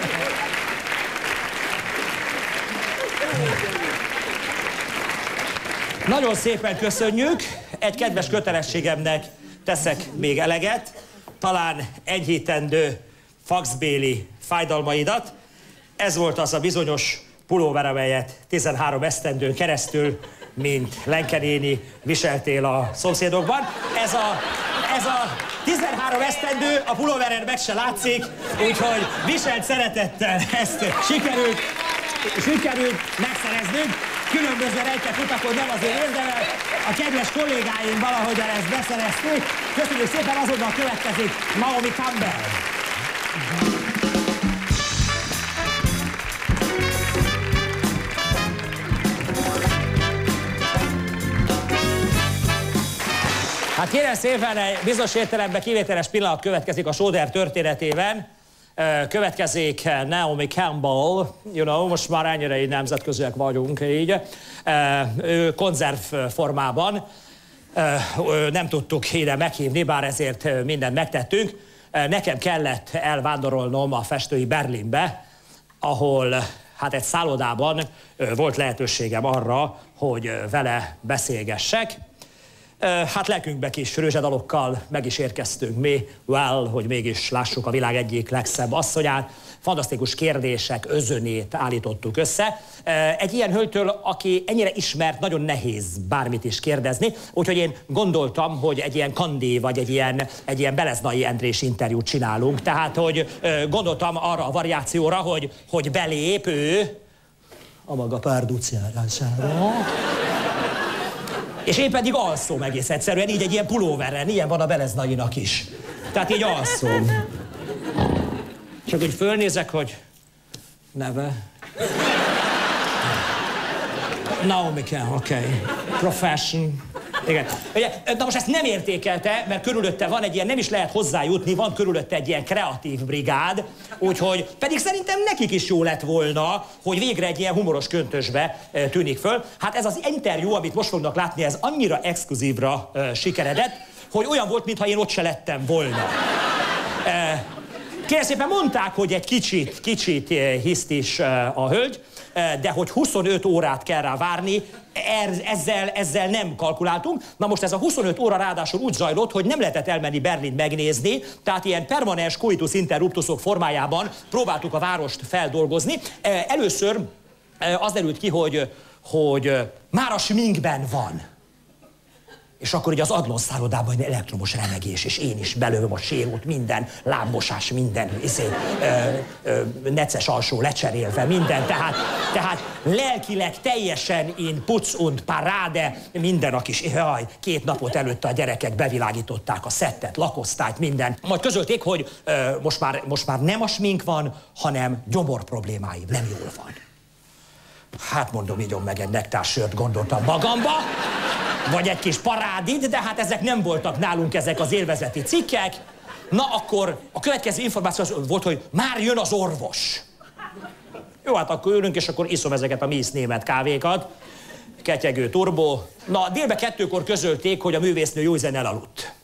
Nagyon szépen köszönjük. Egy kedves kötelességemnek teszek még eleget. Talán enyhítendő faxbéli fájdalmaidat. Ez volt az a bizonyos pulóver, amelyet tizenhárom esztendőn keresztül, mint Lenke néni viseltél a szomszédokban. Ez a, ez a tizenhárom esztendő, a pulóveren meg se látszik, úgyhogy viselt szeretettel ezt sikerült, sikerült megszereznünk. Különböző rejtett utakon nem azért érdemel. A kedves kollégáim valahogyan ezt beszerezték. Köszönjük szépen, azonnal következik Naomi Campbell. Hát kérem szépen, egy bizonyos értelemben kivételes pillanat következik a Soder történetében. Következik Naomi Campbell, you know, most már ennyire így nemzetköziek vagyunk így. Ő konzerv formában. Nem tudtuk ide meghívni, bár ezért mindent megtettünk. Nekem kellett elvándorolnom a festői Berlinbe, ahol hát egy szállodában volt lehetőségem arra, hogy vele beszélgessek. Hát lelkünkbe kis rőzsedalokkal meg is érkeztünk mi, well, hogy mégis lássuk a világ egyik legszebb asszonyát. Fantasztikus kérdések özönét állítottuk össze. Egy ilyen hölgytől, aki ennyire ismert, nagyon nehéz bármit is kérdezni, úgyhogy én gondoltam, hogy egy ilyen Kandi vagy egy ilyen, egy ilyen Beleznai Endrés interjút csinálunk. Tehát, hogy gondoltam arra a variációra, hogy, hogy belép ő a maga párduciárására. És én pedig alszom egész egyszerűen, így egy ilyen pulóverren, ilyen van a Beleznainak is. Tehát így alszom. Csak úgy fölnézek, hogy neve. Naomi Campbell, oké. Okay. Profession. Igen. Ugye, na most ezt nem értékelte, mert körülötte van egy ilyen, nem is lehet hozzájutni, van körülötte egy ilyen kreatív brigád, úgyhogy pedig szerintem nekik is jó lett volna, hogy végre egy ilyen humoros köntösbe e, tűnik föl. Hát ez az interjú, amit most fognak látni, ez annyira exkluzívra e, sikeredett, hogy olyan volt, mintha én ott se lettem volna. E, Kérlek szépen mondták, hogy egy kicsit, kicsit hiszt is a hölgy, de hogy huszonöt órát kell rá várni, ezzel, ezzel nem kalkuláltunk. Na most ez a huszonöt óra ráadásul úgy zajlott, hogy nem lehetett elmenni Berlint megnézni, tehát ilyen permanens coitus interruptusok formájában próbáltuk a várost feldolgozni. Először az derült ki, hogy, hogy már a sminkben van. És akkor ugye az Adlon szállodában egy elektromos remegés, és én is belőlem a sérót, minden, lábmosás, minden, izé, ö, ö, neces alsó lecserélve, minden, tehát, tehát lelkileg teljesen in putz und parade, minden a kis, jaj, két napot előtte a gyerekek bevilágították a szettet, lakosztályt, minden. Majd közölték, hogy ö, most, már, most már nem a smink van, hanem gyomor problémáim, nem jól van. Hát mondom, igyon meg egy nektársört, gondoltam magamba, vagy egy kis parádid, de hát ezek nem voltak nálunk, ezek az élvezeti cikkek. Na akkor a következő információ az volt, hogy már jön az orvos. Jó, hát akkor ülünk, és akkor iszom ezeket a mész német kávékat. Ketyegő turbó. Na, délbe kettőkor közölték, hogy a művésznő Józen elaludt.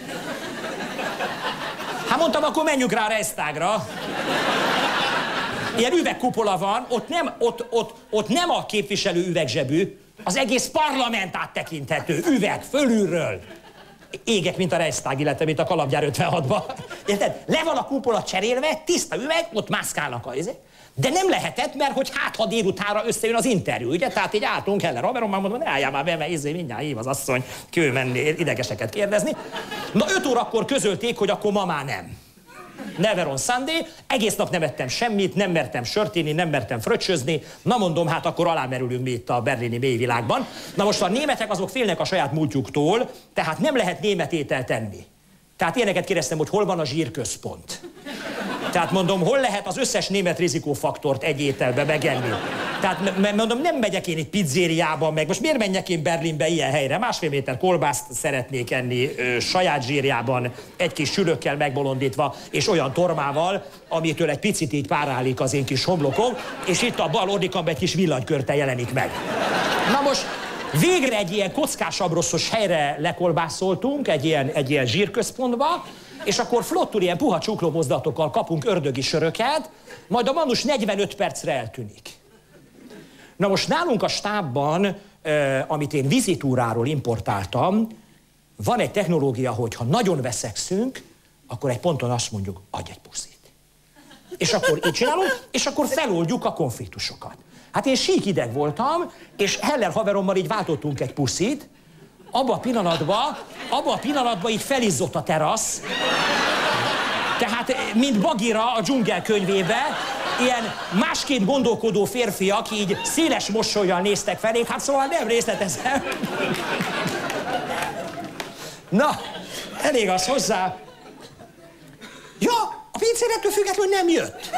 Hát mondtam, akkor menjünk rá a Reichstagra. Ilyen üvegkupola van, ott nem, ott, ott, ott nem a képviselő üvegzsebű, az egész parlament áttekinthető, üveg, fölülről. Égek, mint a Reichstag, illetve mint a Kalapgyár ötvenhatban. Érted? Le van a kupola cserélve, tiszta üveg, ott mászkálnak a izé. De nem lehetett, mert hogy hát, ha délutánra összejön az interjú, ugye? Tehát így álltunk Heller Haveron, már mondom, ne álljál már be, mert izé, mindjárt hív az asszony, kő menni, idegeseket kérdezni. Na, öt órakor közölték, hogy akkor ma már nem. Never on Sunday, egész nap nem ettem semmit, nem mertem sört inni, nem mertem fröccsözni. Na mondom, hát akkor alámerülünk mi itt a berlini mélyvilágban. Na most a németek azok félnek a saját múltjuktól, tehát nem lehet német ételt enni. Tehát ilyeneket kérdeztem, hogy hol van a zsírközpont. Tehát mondom, hol lehet az összes német rizikófaktort egy ételbe megenni. Tehát mondom, nem megyek én egy pizzériában meg, most miért menjek én Berlinbe ilyen helyre? Másfél méter kolbászt szeretnék enni ö, saját zsírjában, egy kis sülökkel megbolondítva, és olyan tormával, amitől egy picit így párálik az én kis homlokom, és itt a bal ordikamban egy kis villanykörte jelenik meg. Na most végre egy ilyen kockás abroszos helyre lekolbászoltunk, egy ilyen, egy ilyen zsírközpontba, és akkor flottul ilyen puha csuklómozdatokkal kapunk ördögi söröket, majd a manus negyvenöt percre eltűnik. Na most nálunk a stábban, eh, amit én vizitúráról importáltam, van egy technológia, hogy ha nagyon veszekszünk, akkor egy ponton azt mondjuk, adj egy puszit. És akkor így csinálunk, és akkor feloldjuk a konfliktusokat. Hát én sík ideg voltam, és Heller haverommal így váltottunk egy puszit, abba a pillanatban, abba a pillanatban így felizzott a terasz, tehát mint Bagira a dzsungel könyvébe, ilyen másként gondolkodó férfiak így széles mosollyal néztek felénk, hát szóval nem részletezem. Na, elég az hozzá. Ja, a pincér ettől függetlenül nem jött.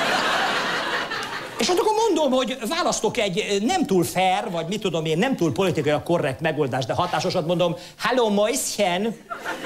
És akkor mondom, hogy választok egy nem túl fair, vagy mit tudom én, nem túl politikai korrekt megoldást, de hatásosat mondom, hello, Mäuschen.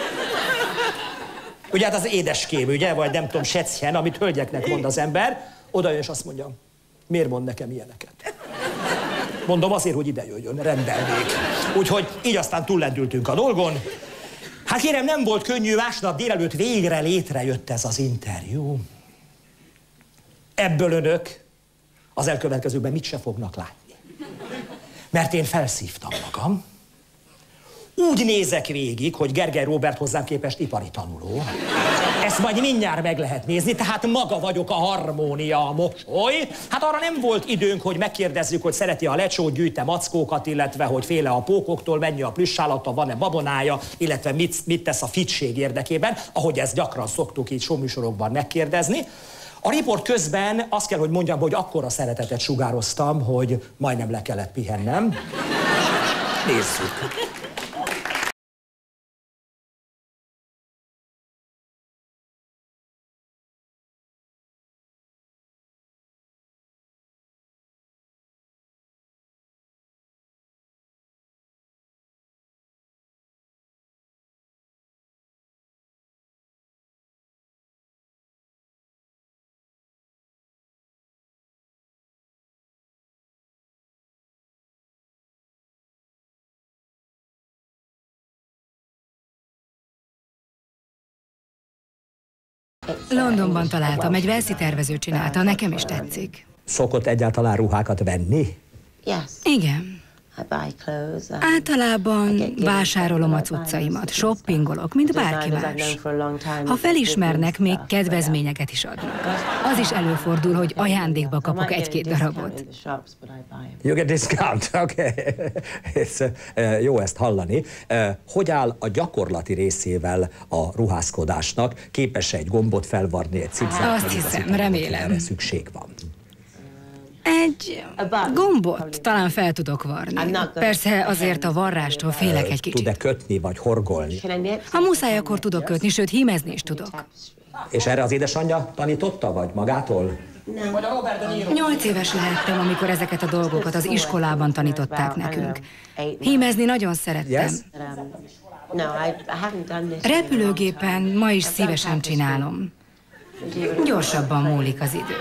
Ugye hát az édeském, ugye, vagy nem tudom, Schätzchen, amit hölgyeknek mond az ember, oda jön és azt mondja, miért mond nekem ilyeneket? Mondom, azért, hogy ide jöjjön, rendelnék. Úgyhogy így aztán túllendültünk a dolgon. Hát kérem, nem volt könnyű, másnap délelőtt végre létrejött ez az interjú. Ebből önök az elkövetkezőkben mit se fognak látni. Mert én felszívtam magam. Úgy nézek végig, hogy Gergely Róbert hozzám képest ipari tanuló. Ezt majd mindjárt meg lehet nézni, tehát maga vagyok a harmónia, a mosoly. Hát arra nem volt időnk, hogy megkérdezzük, hogy szereti a lecsót, gyűjte mackókat, illetve hogy féle a pókoktól, mennyi a plüssállata, van-e babonája, illetve mit, mit tesz a fittség érdekében, ahogy ezt gyakran szoktuk így showműsorokban megkérdezni. A riport közben azt kell, hogy mondjam, hogy akkora szeretetet sugároztam, hogy majdnem le kellett pihennem. Nézzük. Londonban találtam, egy walesi tervező csinálta, nekem is tetszik. Szokott egyáltalán ruhákat venni? Igen. Általában vásárolom a cuccaimat, shoppingolok, mint bárki más. Ha felismernek, még kedvezményeket is adnak. Az is előfordul, hogy ajándékba kapok egy-két darabot. You get discount, oké. Okay. uh, jó ezt hallani. Uh, hogy áll a gyakorlati részével a ruházkodásnak? Képes egy gombot felvarni, egy cipzát? Azt hiszem, remélem. Szükség van. Egy gombot talán fel tudok varni. Persze azért a varrástól félek egy kicsit. Tud-e kötni vagy horgolni? Ha muszáj, akkor tudok kötni, sőt hímezni is tudok. És erre az édesanyja tanította, vagy magától? Nyolc éves lehettem, amikor ezeket a dolgokat az iskolában tanították nekünk. Hímezni nagyon szerettem. Repülőgépen ma is szívesen csinálom. Gyorsabban múlik az idő.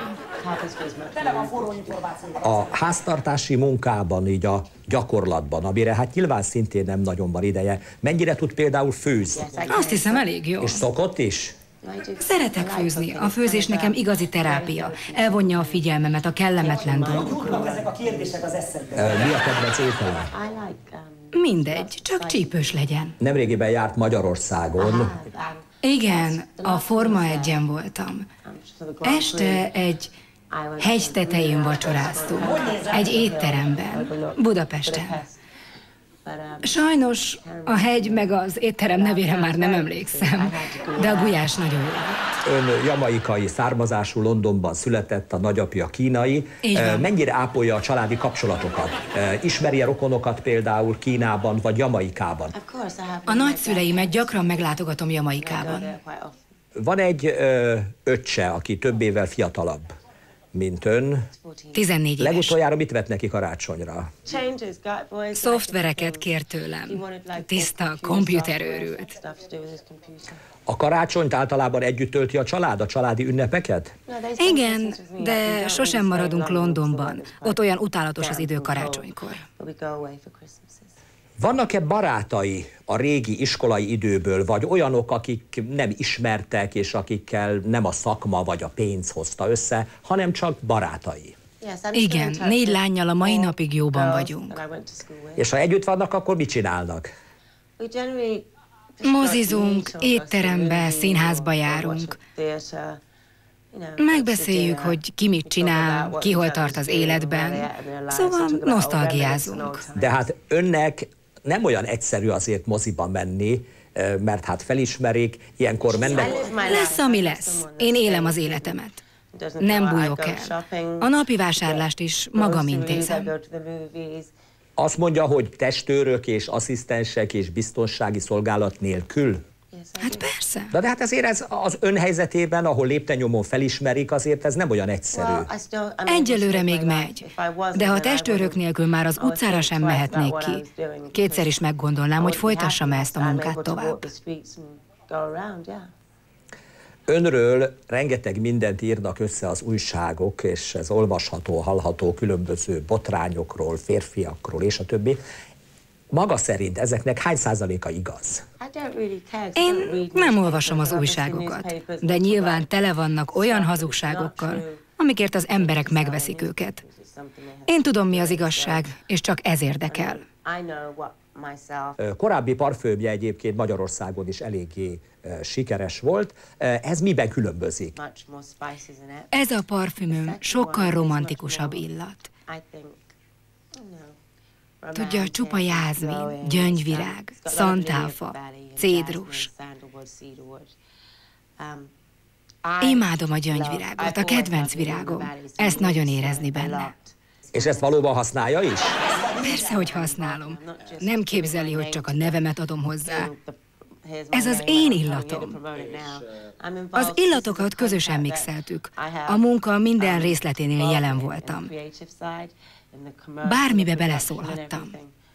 A háztartási munkában, így a gyakorlatban, amire hát nyilván szintén nem nagyon van ideje, mennyire tud például főzni? Azt hiszem, elég jó. És szokott is? Szeretek főzni. A főzés nekem igazi terápia. Elvonja a figyelmemet a kellemetlen dolgokról. Ezek a kérdések az eszembe. Mi a kedvenc étele? Mindegy, csak csípős legyen. Nemrégiben járt Magyarországon. Igen, a Forma egyen voltam. Este egy hegy tetején vacsoráztunk. Egy étteremben, Budapesten. Sajnos a hegy meg az étterem nevére már nem emlékszem, de a gulyás nagyon jó. Ön jamaikai származású, Londonban született, a nagyapja kínai. Mennyire ápolja a családi kapcsolatokat? Ismeri-e rokonokat például Kínában vagy Jamaikában? A nagyszüleimet gyakran meglátogatom Jamaikában. Van egy ö, öccse, aki több évvel fiatalabb, mint ön. tizennégy éves. Legutoljára mit vett neki karácsonyra? Szoftvereket kér tőlem. Tiszta, komputerőrült. A karácsonyt általában együtt tölti a család, a családi ünnepeket? Igen, de sosem maradunk Londonban. Ott olyan utálatos az idő karácsonykor. Vannak-e barátai a régi iskolai időből, vagy olyanok, akik nem ismertek, és akikkel nem a szakma vagy a pénz hozta össze, hanem csak barátai? Igen, négy lánnyal a mai napig jóban vagyunk. És ha együtt vannak, akkor mit csinálnak? Mozizunk, étterembe, színházba járunk. Megbeszéljük, hogy ki mit csinál, ki hol tart az életben. Szóval nosztalgiázunk. De hát önnek nem olyan egyszerű azért moziba menni, mert hát felismerik, ilyenkor mennek. Lesz, ami lesz. Én élem az életemet. Nem bújok el. A napi vásárlást is magam intézem. Azt mondja, hogy testőrök és asszisztensek és biztonsági szolgálat nélkül? Hát persze. De, de hát ezért ez az ön helyzetében, ahol léptennyomon felismerik, azért ez nem olyan egyszerű. Egyelőre még megy, de ha testőrök nélkül már az utcára sem mehetnék ki, kétszer is meggondolnám, hogy folytassam ezt a munkát tovább. Önről rengeteg mindent írnak össze az újságok, és ez olvasható, hallható különböző botrányokról, férfiakról és a többi. Maga szerint ezeknek hány százaléka igaz? Én nem olvasom az újságokat, de nyilván tele vannak olyan hazugságokkal, amikért az emberek megveszik őket. Én tudom, mi az igazság, és csak ez érdekel. Korábbi parfümje egyébként Magyarországon is eléggé sikeres volt. Ez miben különbözik? Ez a parfümöm sokkal romantikusabb illat. Tudja, csupa jázmin, gyöngyvirág, szantáfa, cédrus. Imádom a gyöngyvirágot, a kedvenc virágom. Ezt nagyon érezni benne. És ezt valóban használja is? Persze, hogy használom. Nem képzeli, hogy csak a nevemet adom hozzá. Ez az én illatom. Az illatokat közösen mixeltük. A munka minden részleténél jelen voltam. Bármibe beleszólhattam.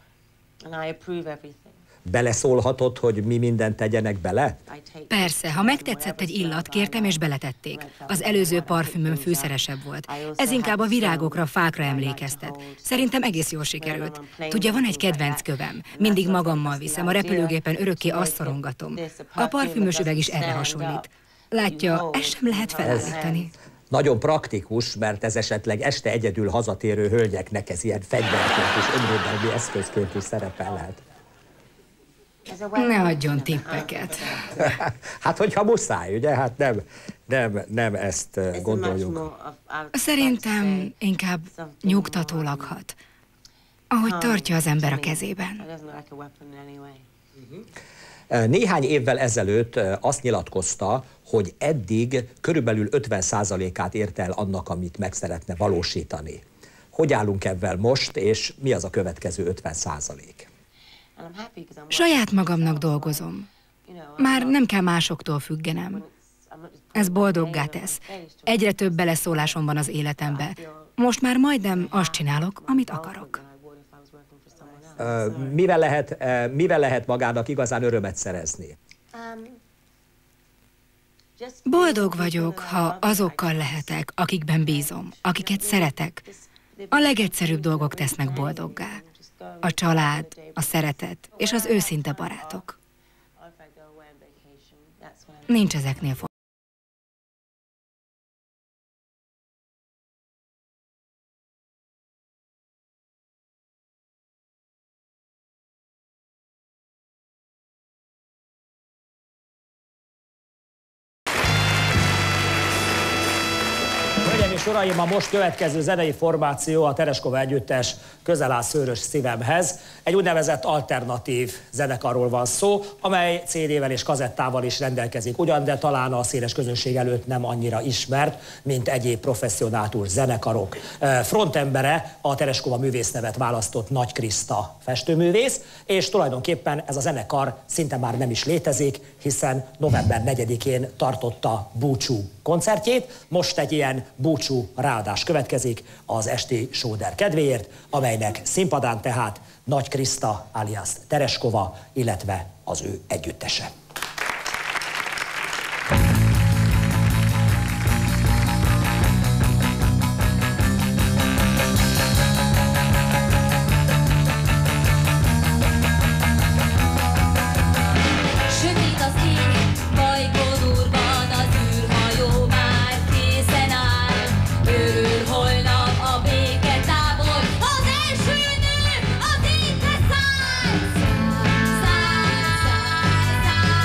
Beleszólhatott, hogy mi mindent tegyenek bele? Persze, ha megtetszett egy illat, kértem és beletették. Az előző parfümöm fűszeresebb volt. Ez inkább a virágokra, fákra emlékeztet. Szerintem egész jól sikerült. Tudja, van egy kedvenc kövem. Mindig magammal viszem, a repülőgépen örökké azt szorongatom. A parfümös üveg is erre hasonlít. Látja, ezt sem lehet felállítani. Nagyon praktikus, mert ez esetleg este egyedül hazatérő hölgyeknek ez ilyen fegyverként és önvédelmi eszközként is szerepelhet. Ne adjon tippeket. Hát, hogyha muszáj, ugye? Hát nem, nem, nem ezt gondoljuk. Szerintem inkább nyugtatólag hat, ahogy tartja az ember a kezében. Néhány évvel ezelőtt azt nyilatkozta, hogy eddig körülbelül ötven százalékát ért el annak, amit meg szeretne valósítani. Hogy állunk ebben most, és mi az a következő ötven százalék? Saját magamnak dolgozom. Már nem kell másoktól függenem. Ez boldoggá tesz. Egyre több beleszólásom van az életembe. Most már majdnem azt csinálok, amit akarok. Mivel lehet, mivel lehet magának igazán örömet szerezni? Boldog vagyok, ha azokkal lehetek, akikben bízom, akiket szeretek. A legegyszerűbb dolgok tesznek boldoggá. A család, a szeretet és az őszinte barátok. Nincs ezeknél fontos. Uraim, a most következő zenei formáció, a Tereskova együttes Közel áll szőrös szívemhez. Egy úgynevezett alternatív zenekarról van szó, amely cé dé-vel és kazettával is rendelkezik ugyan, de talán a széles közönség előtt nem annyira ismert, mint egyéb professzionális zenekarok. Frontembere a Tereskova művésznevet választott Nagy Kriszta festőművész, és tulajdonképpen ez a zenekar szinte már nem is létezik, hiszen november negyedikén tartotta búcsú koncertjét. Most egy ilyen búcsú ráadás következik az esti sóder kedvéért, amelynek színpadán tehát Nagy Kriszta alias Tereskova, illetve az ő együttese. Szállj, szállj, szállj,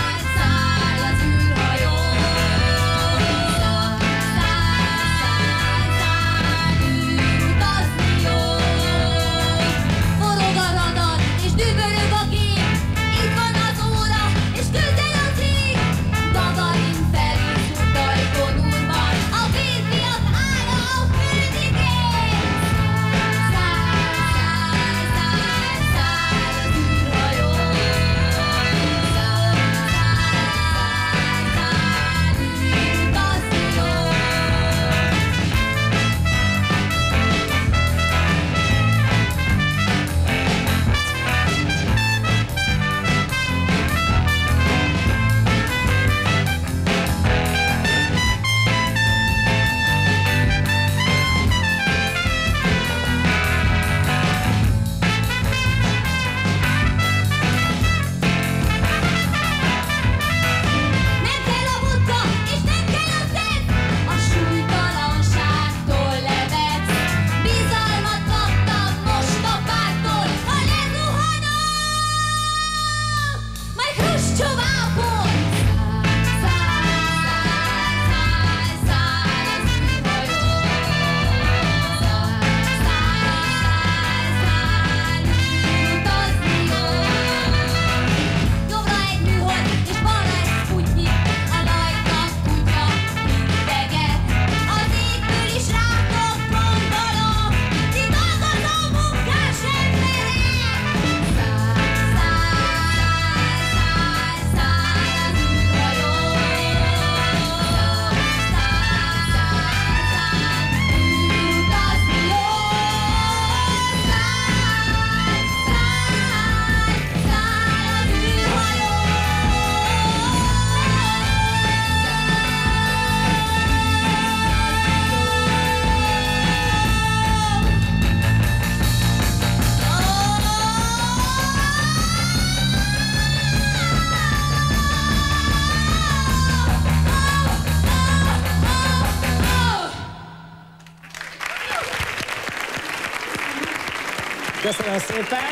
Köszönöm szépen.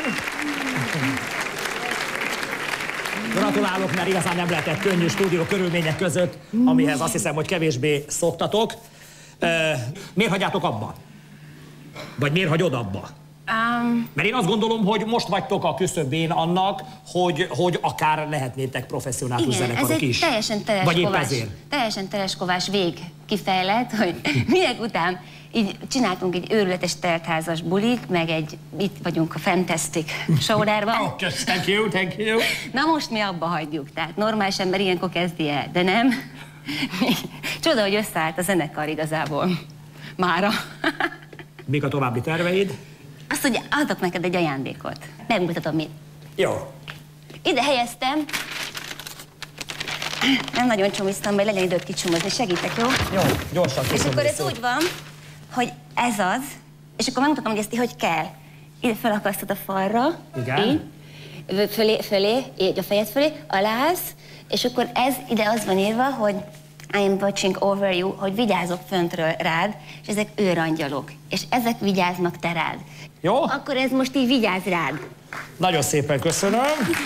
Gratulálok, mert igazán nem lehetett könnyű stúdió körülmények között, amihez azt hiszem, hogy kevésbé szoktatok. Uh, miért hagyjátok abba? Vagy miért hagyod abba? Um, Mert én azt gondolom, hogy most vagytok a küszöbén annak, hogy, hogy akár lehetnétek professzionális zenekarok is. Teljesen teleskovás, teljesen teleskovás vég kifejlett, hogy minek után így csináltunk egy őrületes teltházas bulik, meg egy, itt vagyunk a Fantastic Showrárban. Oh, just thank you, thank you. Na most mi abba hagyjuk, tehát normális ember ilyenkor kezdi el, de nem. Csoda, hogy összeállt a zenekar igazából. Mára. Mik a további terveid? Azt, hogy adok neked egy ajándékot. Megmutatom mit. Jó. Ide helyeztem. Nem nagyon csomiztam be, legyen időt kicsomozni. Segítek, jó? Jó, gyorsan És akkor ez úgy van, hogy ez az, és akkor megmutatom, hogy ezt hogy kell. Ide felakasztod a falra. Igen. Így. Fölé, fölé, így a fejed fölé, alász, és akkor ez ide az van írva, hogy I am watching over you, hogy vigyázok föntről rád, és ezek őrangyalok, és ezek vigyáznak te rád. Jó? Akkor ez most így vigyáz rád. Nagyon szépen köszönöm.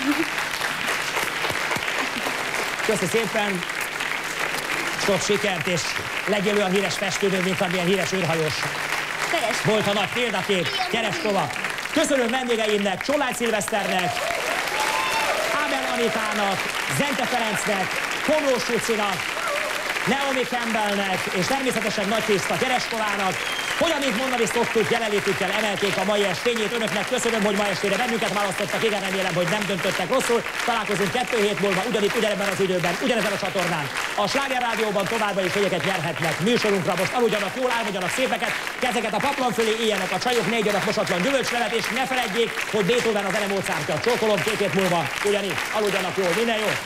Köszönöm szépen. Sok sikert, és legyél olyan híres festőnő, mint amilyen híres űrhajós. Keres. Volt a nagy példakép, Kereskova. Köszönöm vendégeimnek, Csolágy Szilveszternek, Ábel Anitának, Zente Ferencnek, Komlós Lucinak, Naomi Campbellnek, és természetesen Nagy Kriszta Kereskovának, hogy amint mondani szoktuk, jelenlétükkel emelték a mai estényét. Önöknek köszönöm, hogy ma estére bennünket választottak, igen, remélem, hogy nem döntöttek rosszul. Találkozunk kettő hét múlva, ugyanitt, ugyanebben az időben, ugyanezen a csatornán. A Sláger Rádióban továbbá is jegyeket nyerhetnek műsorunkra. Most aludjanak jól, álmodjanak szépeket, kezeket a paplan fölé, éljenek a csajok, négy adag mosatlan gyümölcslevet, és ne feledjék, hogy Beethoven az zene Mozartja. Csókolom, két hét múlva, ugyanígy, aludjanak jól, minden jó.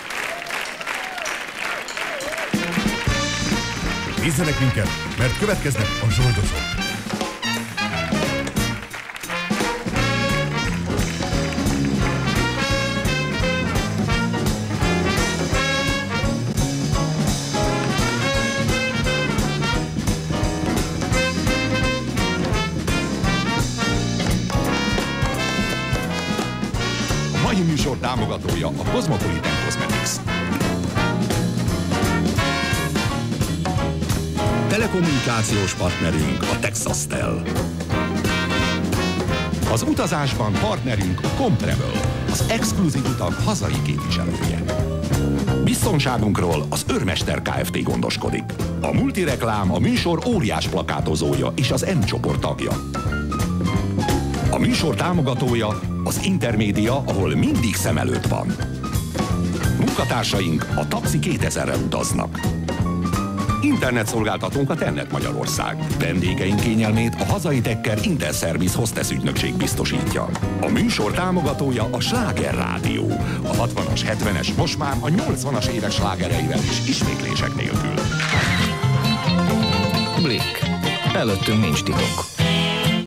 Nézzenek minket, mert következnek a Zsoldozók. A mai műsor támogatója a Cosmopolitan Cosmetics. Telekommunikációs partnerünk a Texastel. Az utazásban partnerünk a Comprevel, az exkluzív utak hazai képviselője. Biztonságunkról az Őrmester Kft. Gondoskodik. A multireklám a műsor óriás plakátozója és az M csoport tagja. A műsor támogatója az Intermédia, ahol mindig szem előtt van. Munkatársaink a Taxi kétezerrel utaznak. Internetszolgáltatónk a Tennet Magyarország. Vendégeink kényelmét a hazai Tekker Interservice Hostess ügynökség biztosítja. A műsor támogatója a Sláger Rádió. A hatvanas, hetvenes, most már a nyolcvanas évek slágereivel és ismétlések nélkül. Blick. Előttünk nincs titok.